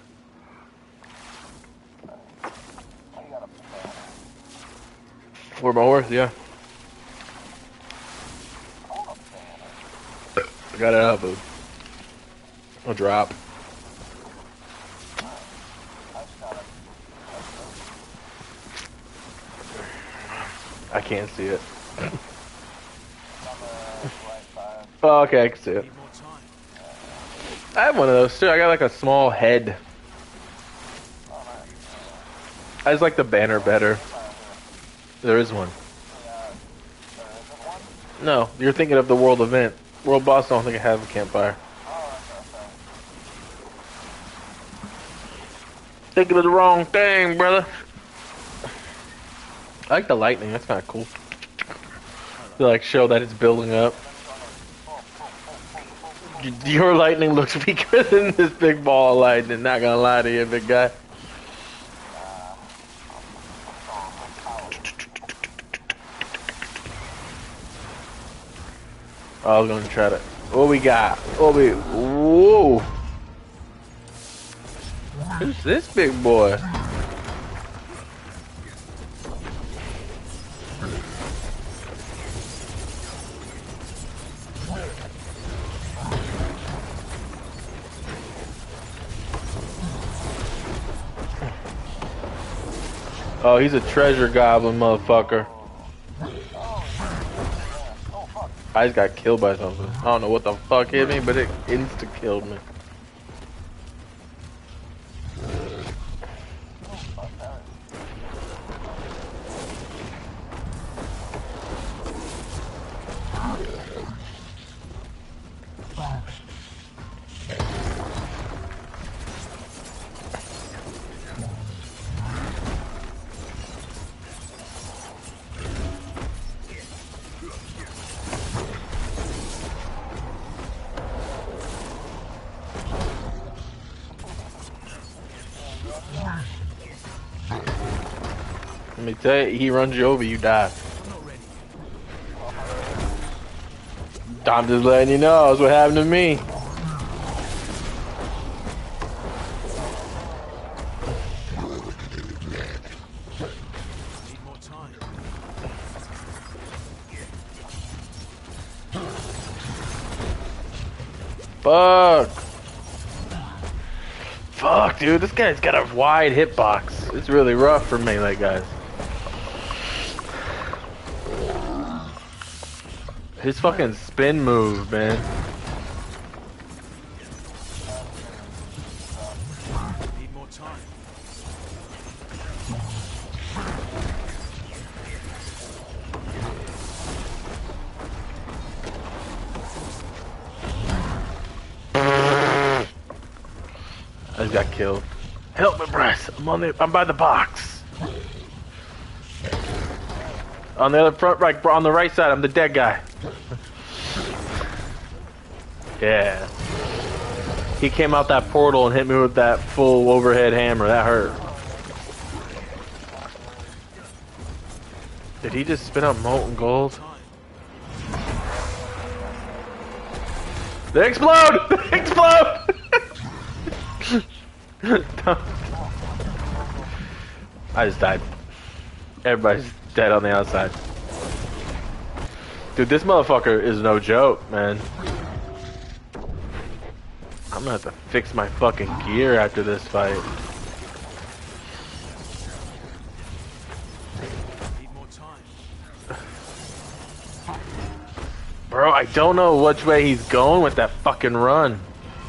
Where my horse, yeah. I got it out of a drop. I can't see it. Oh, okay, I can see it. I have one of those too. I got like a small head. I just like the banner better. There is one. No, you're thinking of the world event. World boss don't think I have a campfire. Thinking of the wrong thing, brother. I like the lightning. That's kind of cool. To like show that it's building up. Your lightning looks weaker than this big ball of lightning. Not gonna lie to you, big guy. I was gonna try to. What we got? Whoa! Who's this big boy? Oh, he's a treasure goblin, motherfucker. I just got killed by something. I don't know what the fuck hit me, but it insta-killed me. Let me tell you, he runs you over, you die. I'm just letting you know, that's what happened to me. Fuck. Fuck, dude, this guy's got a wide hitbox. It's really rough for melee guys. His fucking spin move, man. Need more time. I just got killed. Help me, Bryce. I'm by the box. On the other front, right, on the right side, I'm the dead guy. Yeah. He came out that portal and hit me with that full overhead hammer. That hurt. Did he just spit out molten gold? They explode! They explode! I just died. Everybody's dead on the outside. Dude, this motherfucker is no joke, man. I'm gonna have to fix my fucking gear after this fight. Need more time. Bro, I don't know which way he's going with that fucking run.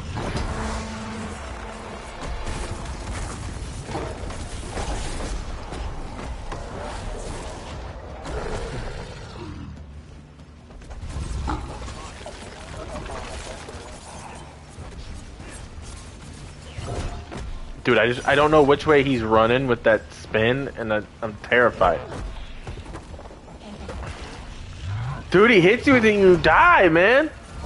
Dude, I don't know which way he's running with that spin, and I'm terrified. Dude, he hits you and you die, man.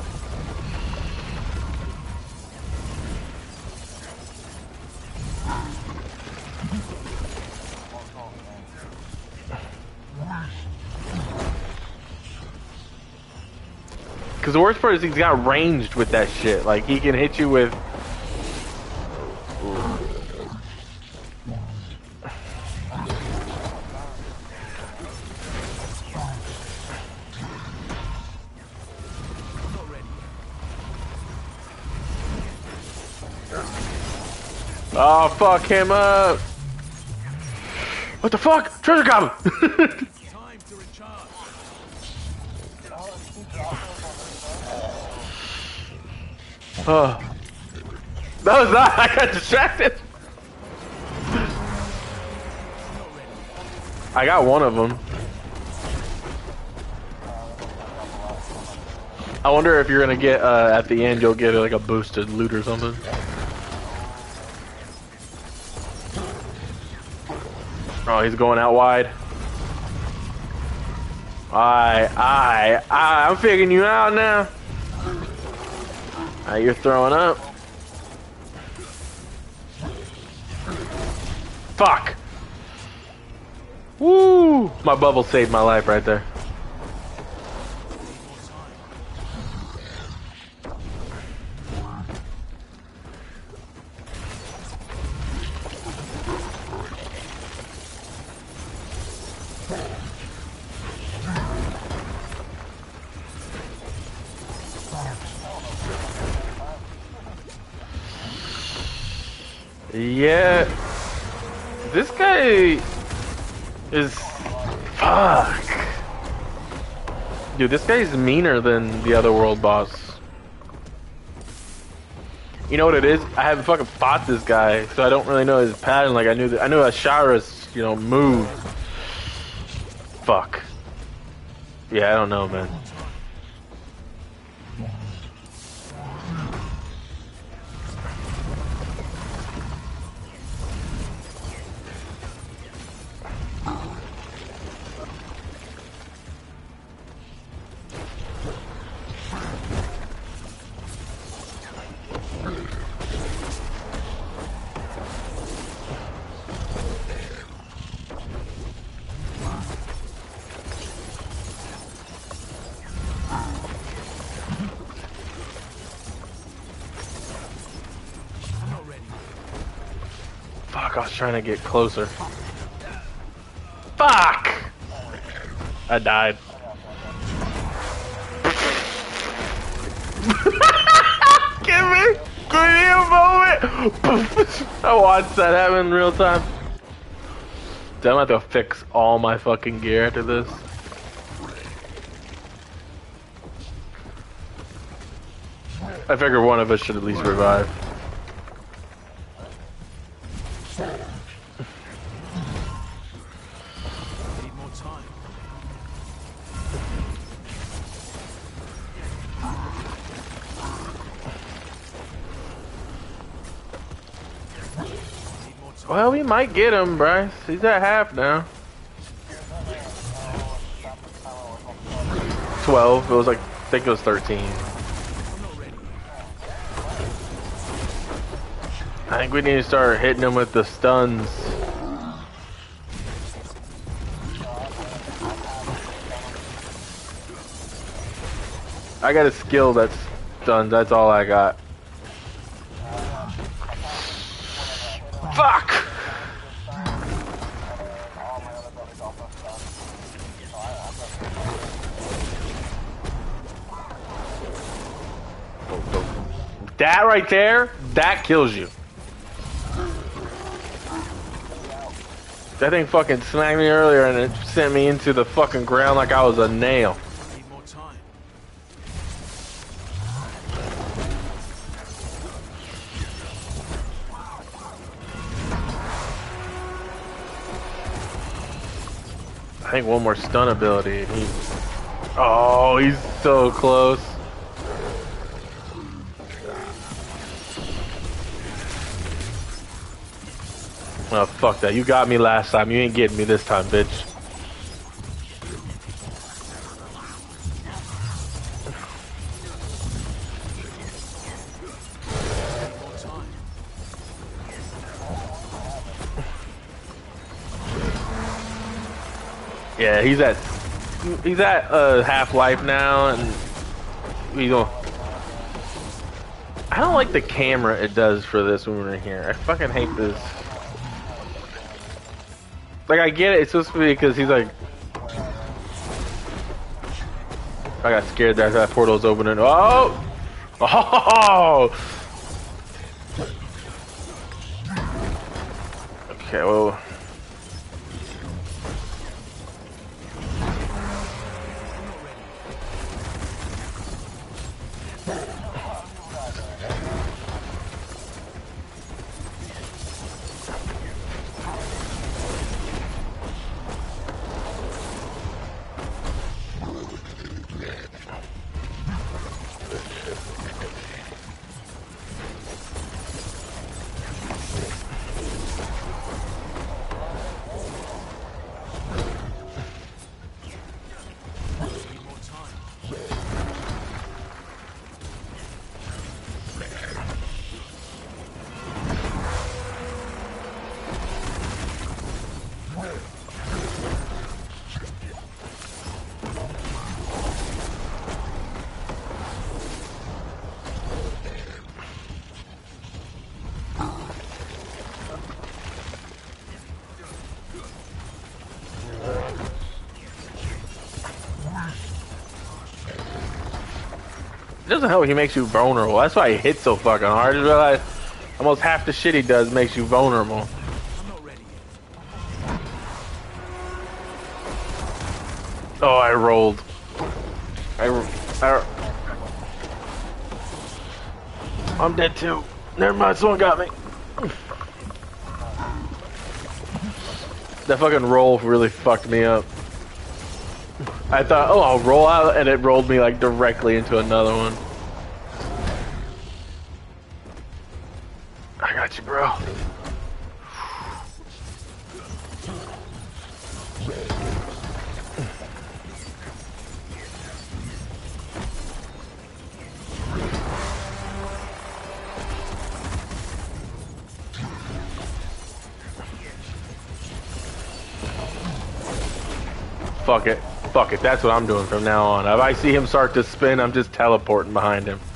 Because the worst part is he's got ranged with that shit. Like, he can hit you with... Oh, fuck him up! What the fuck? Treasure goblin! Time to recharge. Oh. That was not. I got distracted. I got one of them. I wonder if you're gonna get, at the end, you'll get like a boosted loot or something. Oh, he's going out wide. I'm figuring you out now. You're throwing up. Fuck! Woo! My bubble saved my life right there. Yeah. This guy is... Fuck. Dude, this guy's meaner than the other world boss. You know what it is? I haven't fucking fought this guy, so I don't really know his pattern. Like, I knew Ashara's, you know, move. Fuck. Yeah, I don't know, man. Fuck, I was trying to get closer. Fuck! I died. Give me a moment! I watched that happen in real time. Dude, I'm gonna have to fix all my fucking gear after this. I figure one of us should at least revive. Well, we might get him, Bryce. He's at half now. 12. It was like, I think it was 13. I think we need to start hitting him with the stuns. I got a skill that's stuns. That's all I got. Fuck! That right there, that kills you. That thing fucking smacked me earlier and it sent me into the fucking ground like I was a nail. I think one more stun ability. Oh, he's so close. Oh, fuck that. You got me last time. You ain't getting me this time, bitch. Yeah, he's at half-life now, and we go. I don't like the camera it does for this when we're in here. I fucking hate this. Like, I get it, it's supposed to be because he's like... I got scared that that portal's opening. Oh! Oh! Okay, well... It doesn't help. He makes you vulnerable. That's why he hits so fucking hard. I just realized almost half the shit he does makes you vulnerable. I'm not ready yet. Oh, I rolled. I'm dead too. Never mind, someone got me. That fucking roll really fucked me up. I thought, oh, I'll roll out, and it rolled me like directly into another one. I got you, bro. Fuck it. Fuck it. That's what I'm doing from now on. If I see him start to spin, I'm just teleporting behind him.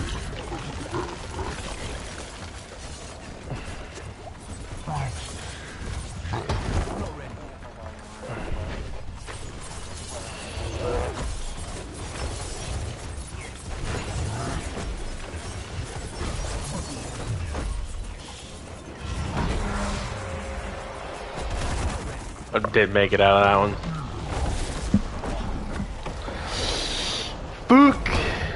I did make it out of that one. Book!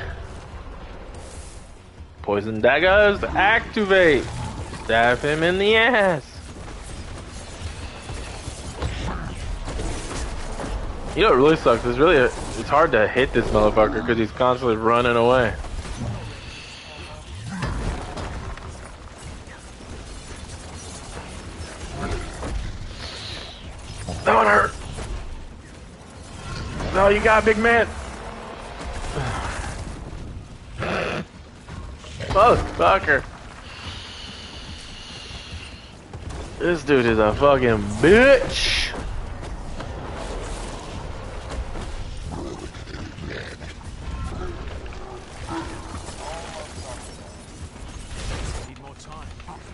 Poison daggers, activate! Stab him in the ass! You know what really sucks? It's hard to hit this motherfucker because he's constantly running away. That one hurt! No, you got it, big man! Motherfucker. This dude is a fucking bitch. Need more time.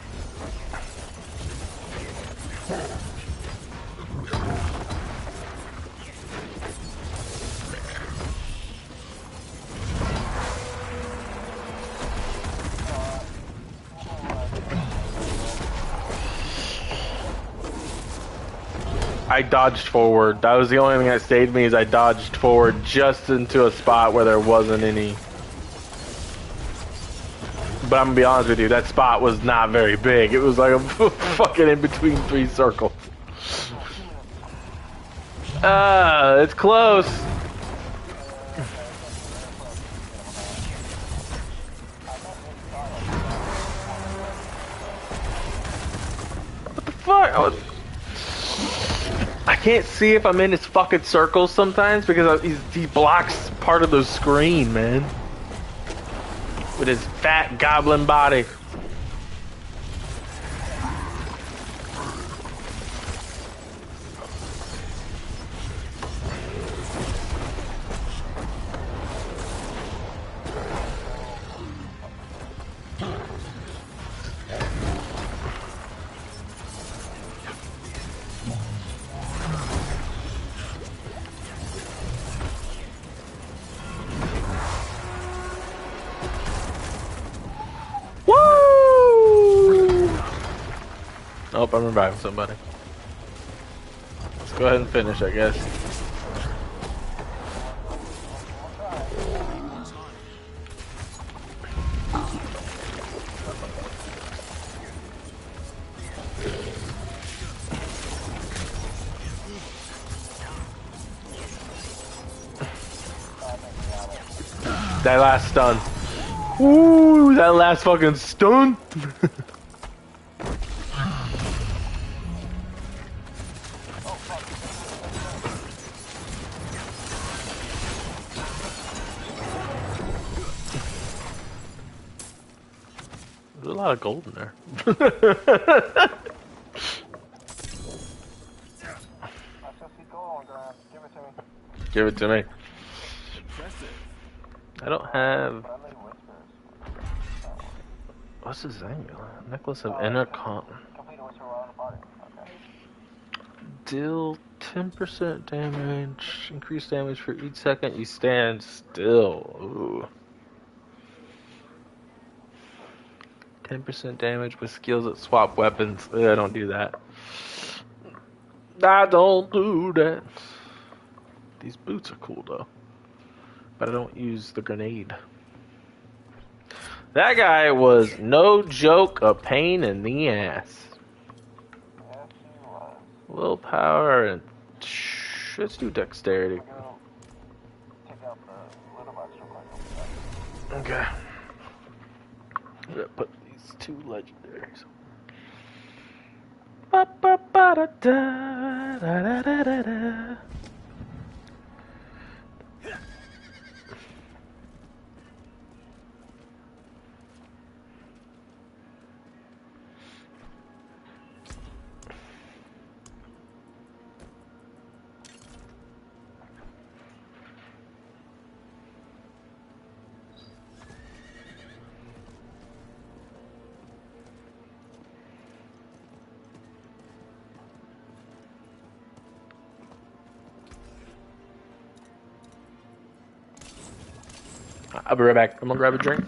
I dodged forward. That was the only thing that saved me is I dodged forward just into a spot where there wasn't any. But I'm gonna be honest with you, that spot was not very big. It was like a fucking in between three circles. It's close. What the fuck? I can't see if I'm in his fucking circles sometimes because he blocks part of the screen, man. With his fat goblin body. Nope, I'm reviving somebody. Let's go ahead and finish, I guess. That last stun. Ooh, that last fucking stun. There's a lot of gold in there. Let's just keep going, Grant. Give it to me. Give it to me. Impressive. I don't have. Friendly whispers. What's his name? Necklace of Intercom. Complete a whisper while in the party. Okay. Deal 10% damage. Increase damage for each second you stand still. Ooh. 10% damage with skills that swap weapons. I don't do that. I don't do that. These boots are cool though. But I don't use the grenade. That guy was no joke a pain in the ass. Yes, he was. Willpower and let's do dexterity. I'm gonna take out the little box real quick. Okay. I'm gonna put these two legendaries. Ba ba ba da da da da da da. I'll be right back. I'm gonna grab a drink.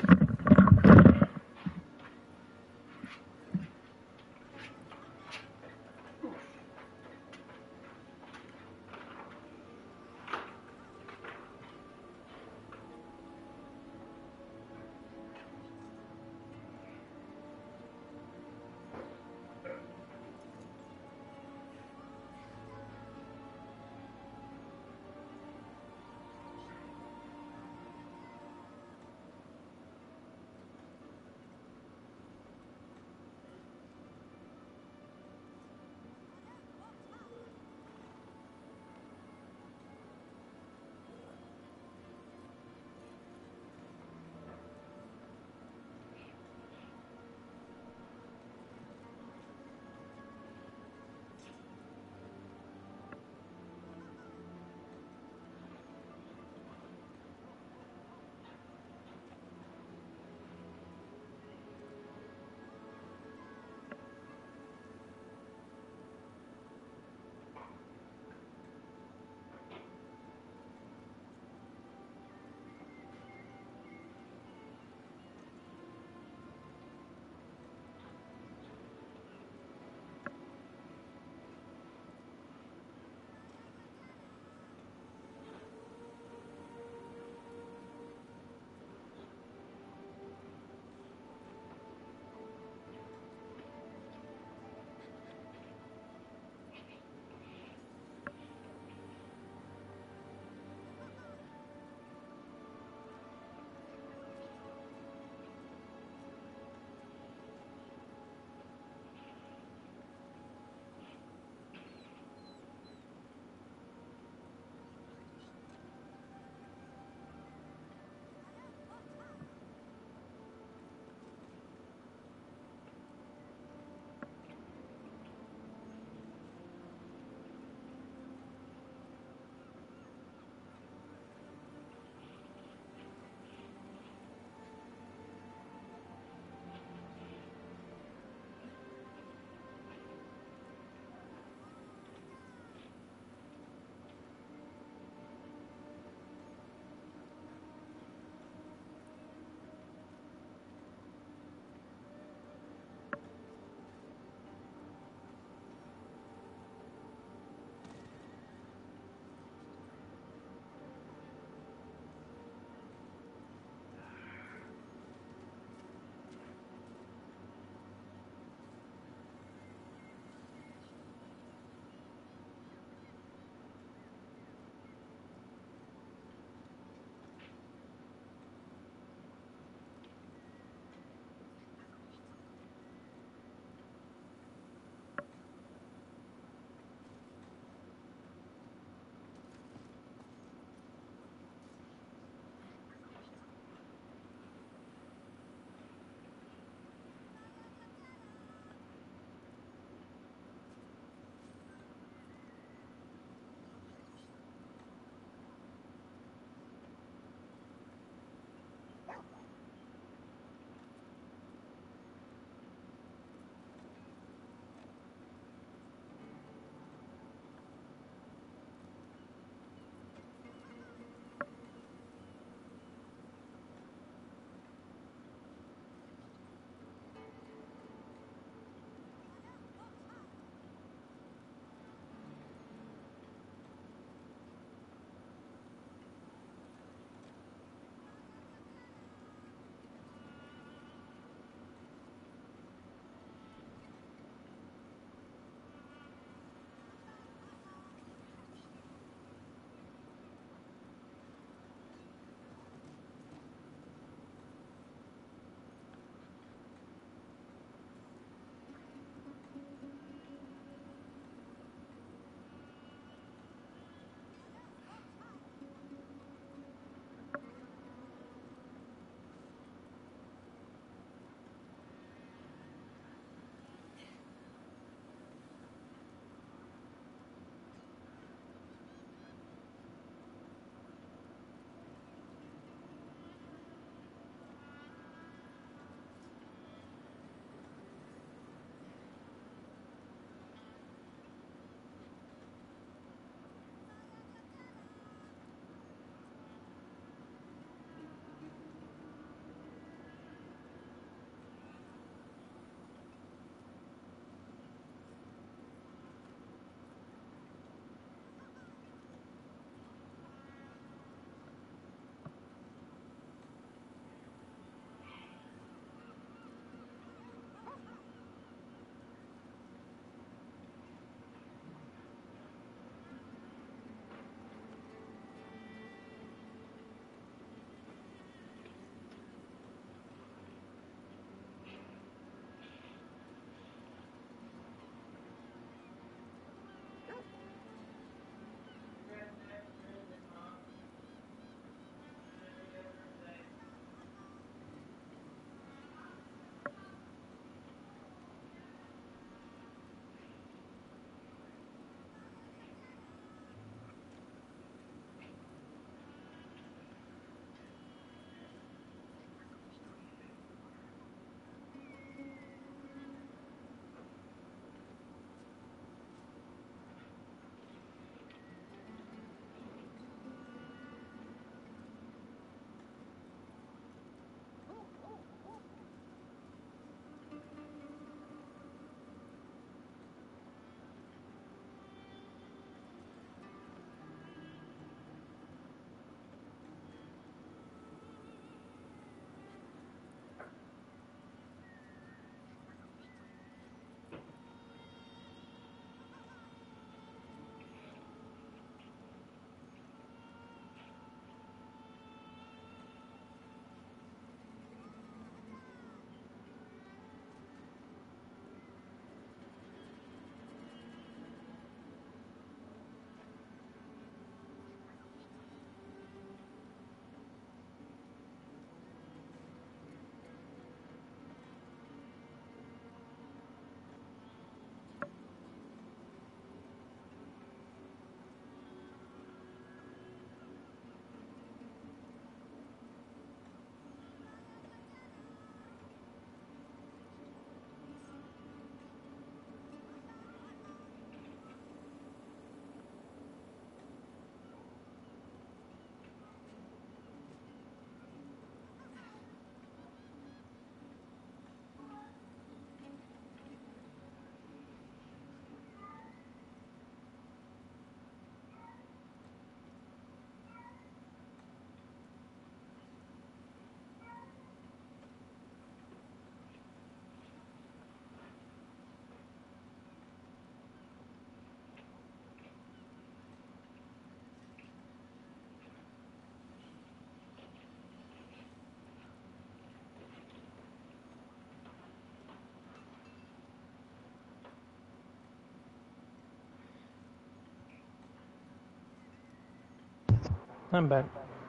I'm back.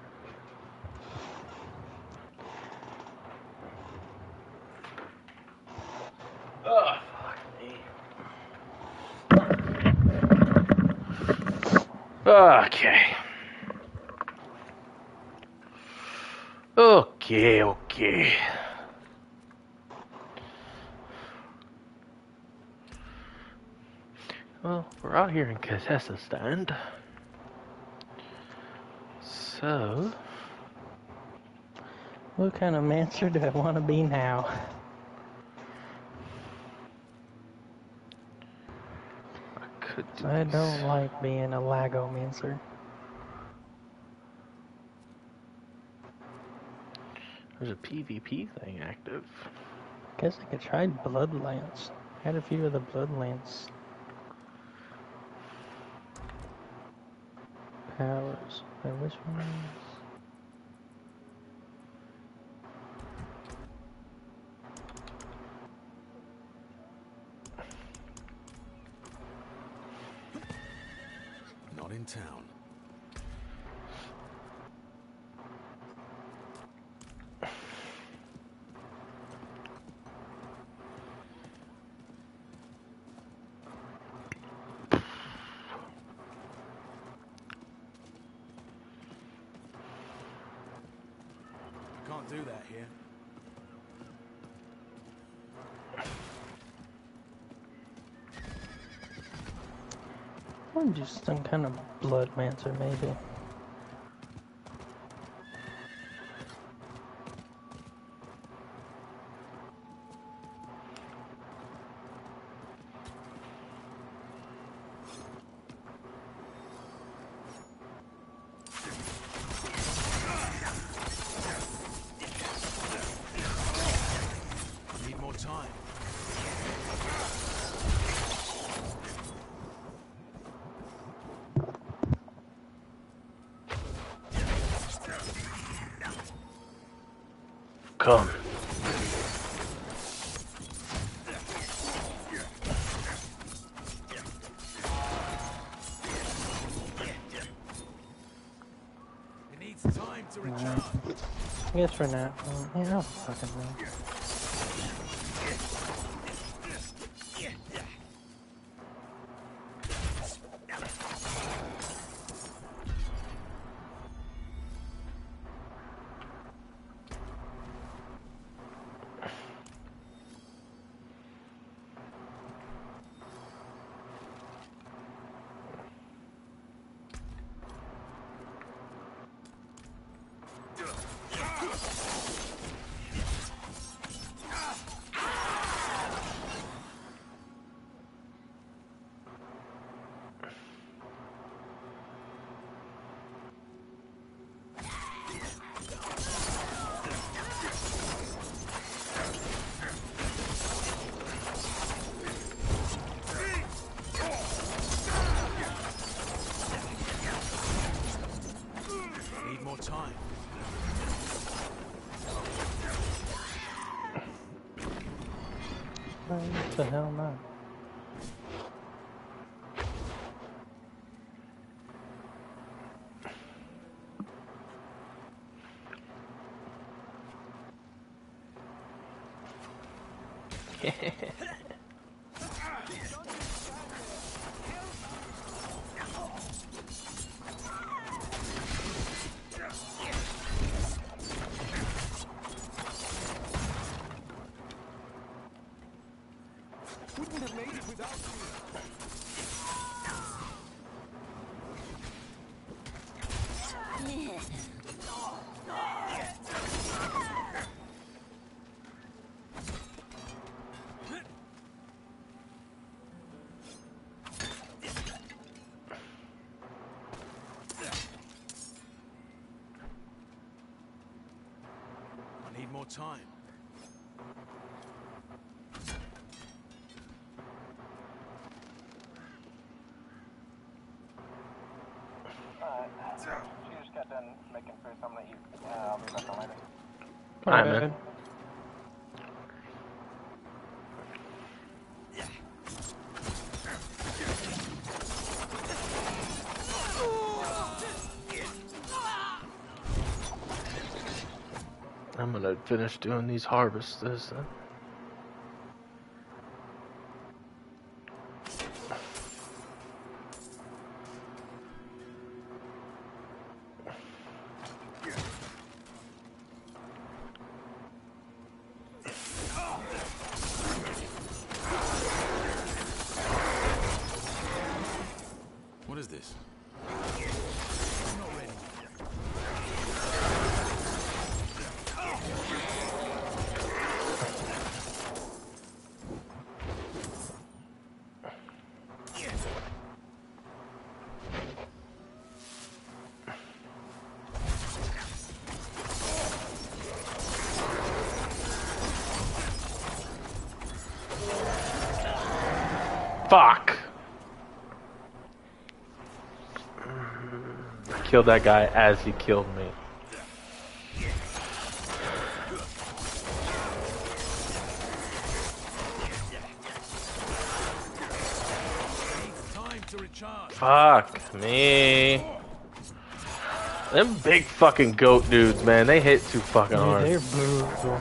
Oh, fuck me. Okay. Okay. Well, we're out here in Kazakhstan. So... What kind of mancer do I want to be now? Could do I these. don't like being a Lagomancer. There's a PvP thing active. Guess I could try Bloodlance. I had a few of the Bloodlance powers. Wait, which ones? Not in town. I can't do that here. Or just some kind of Bloodmancer, maybe. Need more time. Come. It needs time to recharge. I guess for now. Yeah, I don't fucking know. Need more time. What the hell not? Wouldn't have made it without you. I need more time. Alright. She just got done making food, so I'm gonna eat. I'll be back on later. I'm Okay. in. I'm gonna finish doing these harvests then. What is this? I'm not ready. Fuck! I killed that guy as he killed me. Time to recharge. Fuck me. Them big fucking goat dudes, man, they hit too fucking Dude, hard. they're brutal.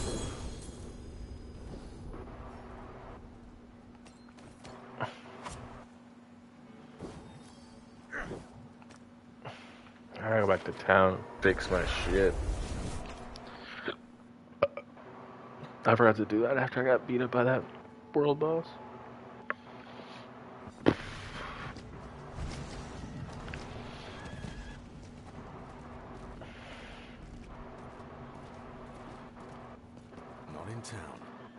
I gotta go back to town, fix my shit. I forgot to do that after I got beat up by that world boss. Not in town.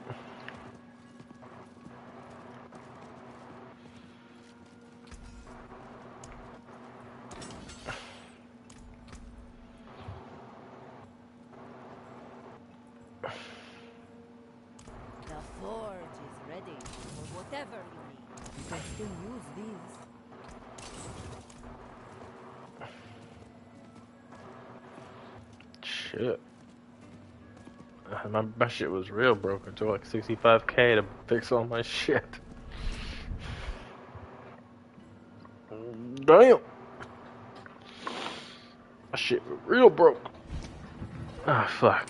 The forge is ready for whatever you need. You can still use these. Shit. My shit was real broken to like 65k to fix all my shit. Damn! My shit was real broke. Ah, fuck.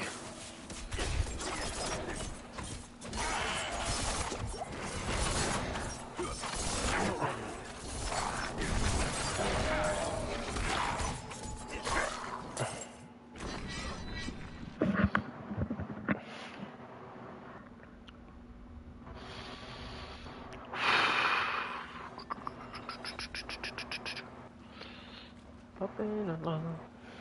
Hopping along.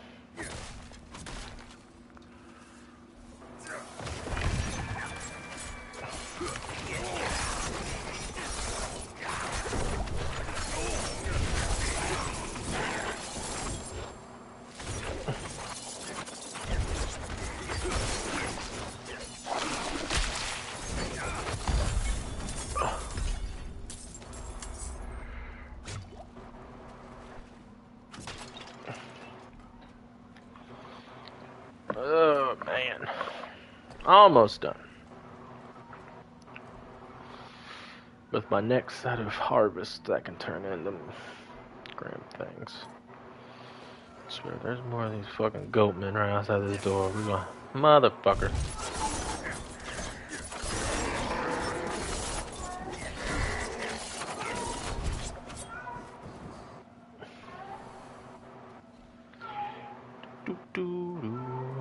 Oh man, almost done with my next set of harvests that can turn into grand things. I swear, there's more of these fucking goat men right outside this door. We're going, motherfucker. Doo-doo-doo.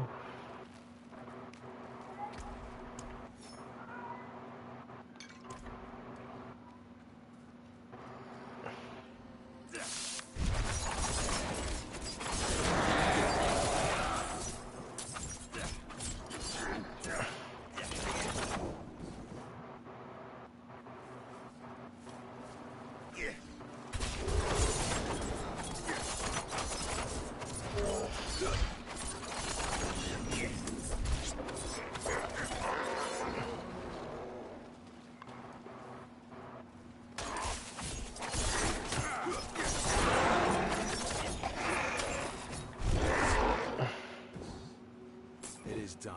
It is done.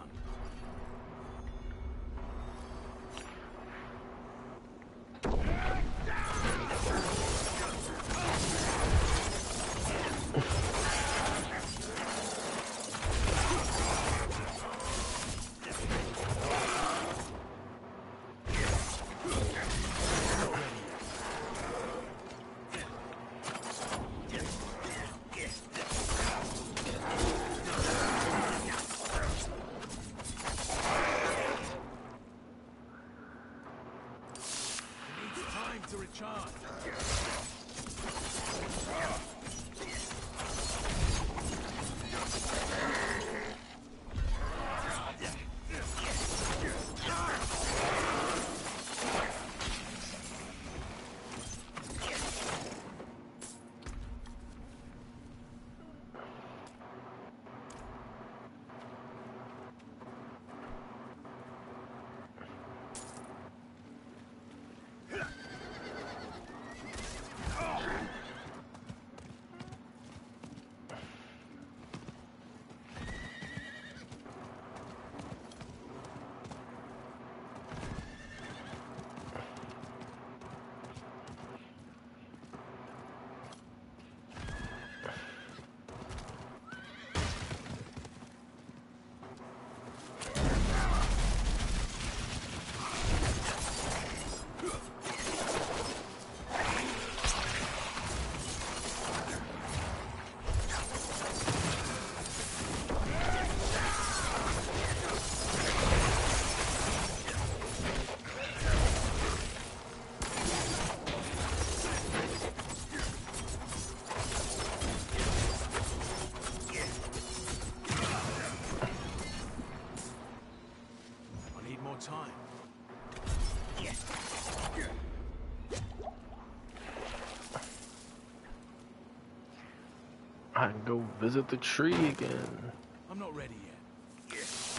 I can go visit the tree again. I'm not ready yet.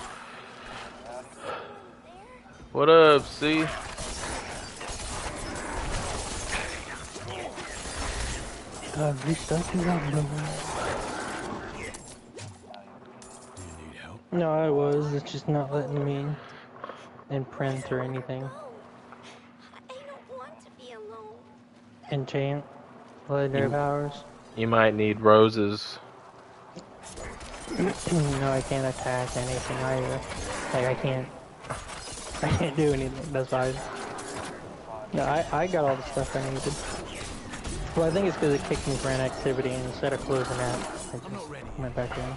What up, C? Do you need help? No, I was. It's just not letting me imprint or anything. I don't want to be alone. Enchant. Legendary powers. You might need roses. No, I can't attack anything either. Like, I can't do anything. That's why. No, I got all the stuff I needed. Well, I think it's because it kicked me for inactivity, and instead of closing out, I just went back in.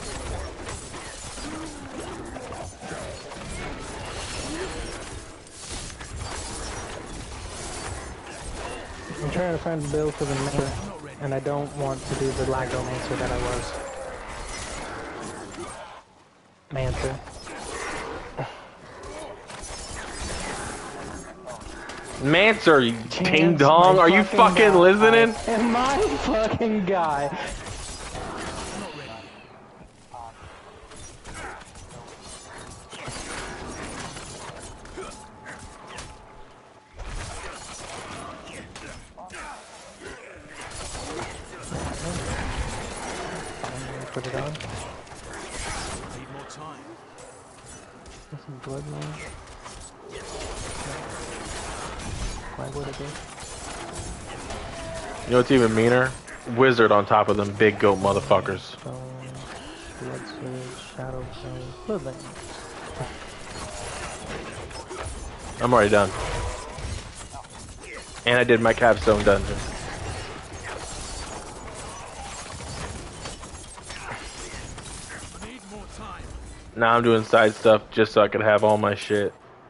I'm trying to find a build for the Manta, and I don't want to do the Lagomancer that I was. Manta. Mancer, you ding dong, are you fucking listening? And my fucking guy. Put it on. Need more time. Some blood moon. Why would it be? You know what's even meaner? Wizard on top of them big goat motherfuckers. Stone, blood surge, shadow flame, bloodline. I'm already done. And I did my capstone dungeon. Need more time. Now I'm doing side stuff just so I could have all my shit.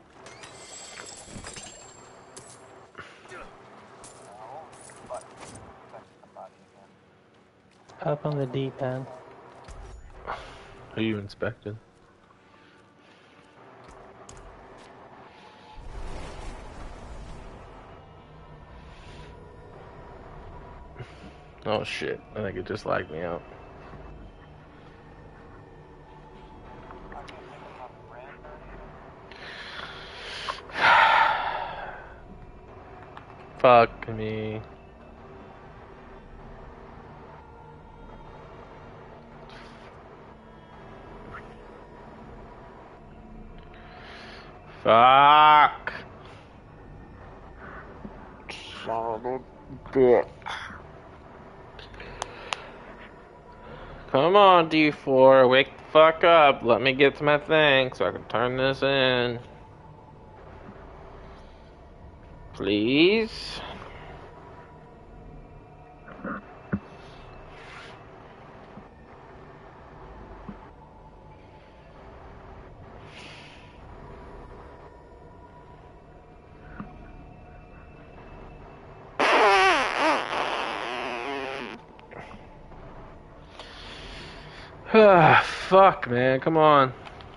Up on the D-pad. Who you inspecting? Oh shit, I think it just lagged me out. Fuck me. Fuck. Son of a bitch. Come on, D4, wake the fuck up. Let me get to my thing so I can turn this in. Please. Fuck, man, come on.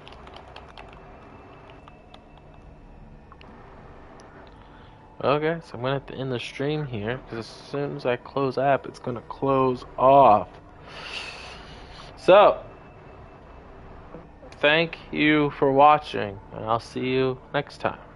Okay, so I'm gonna have to end the stream here because as soon as I close app, it's gonna close off. So, thank you for watching, and I'll see you next time.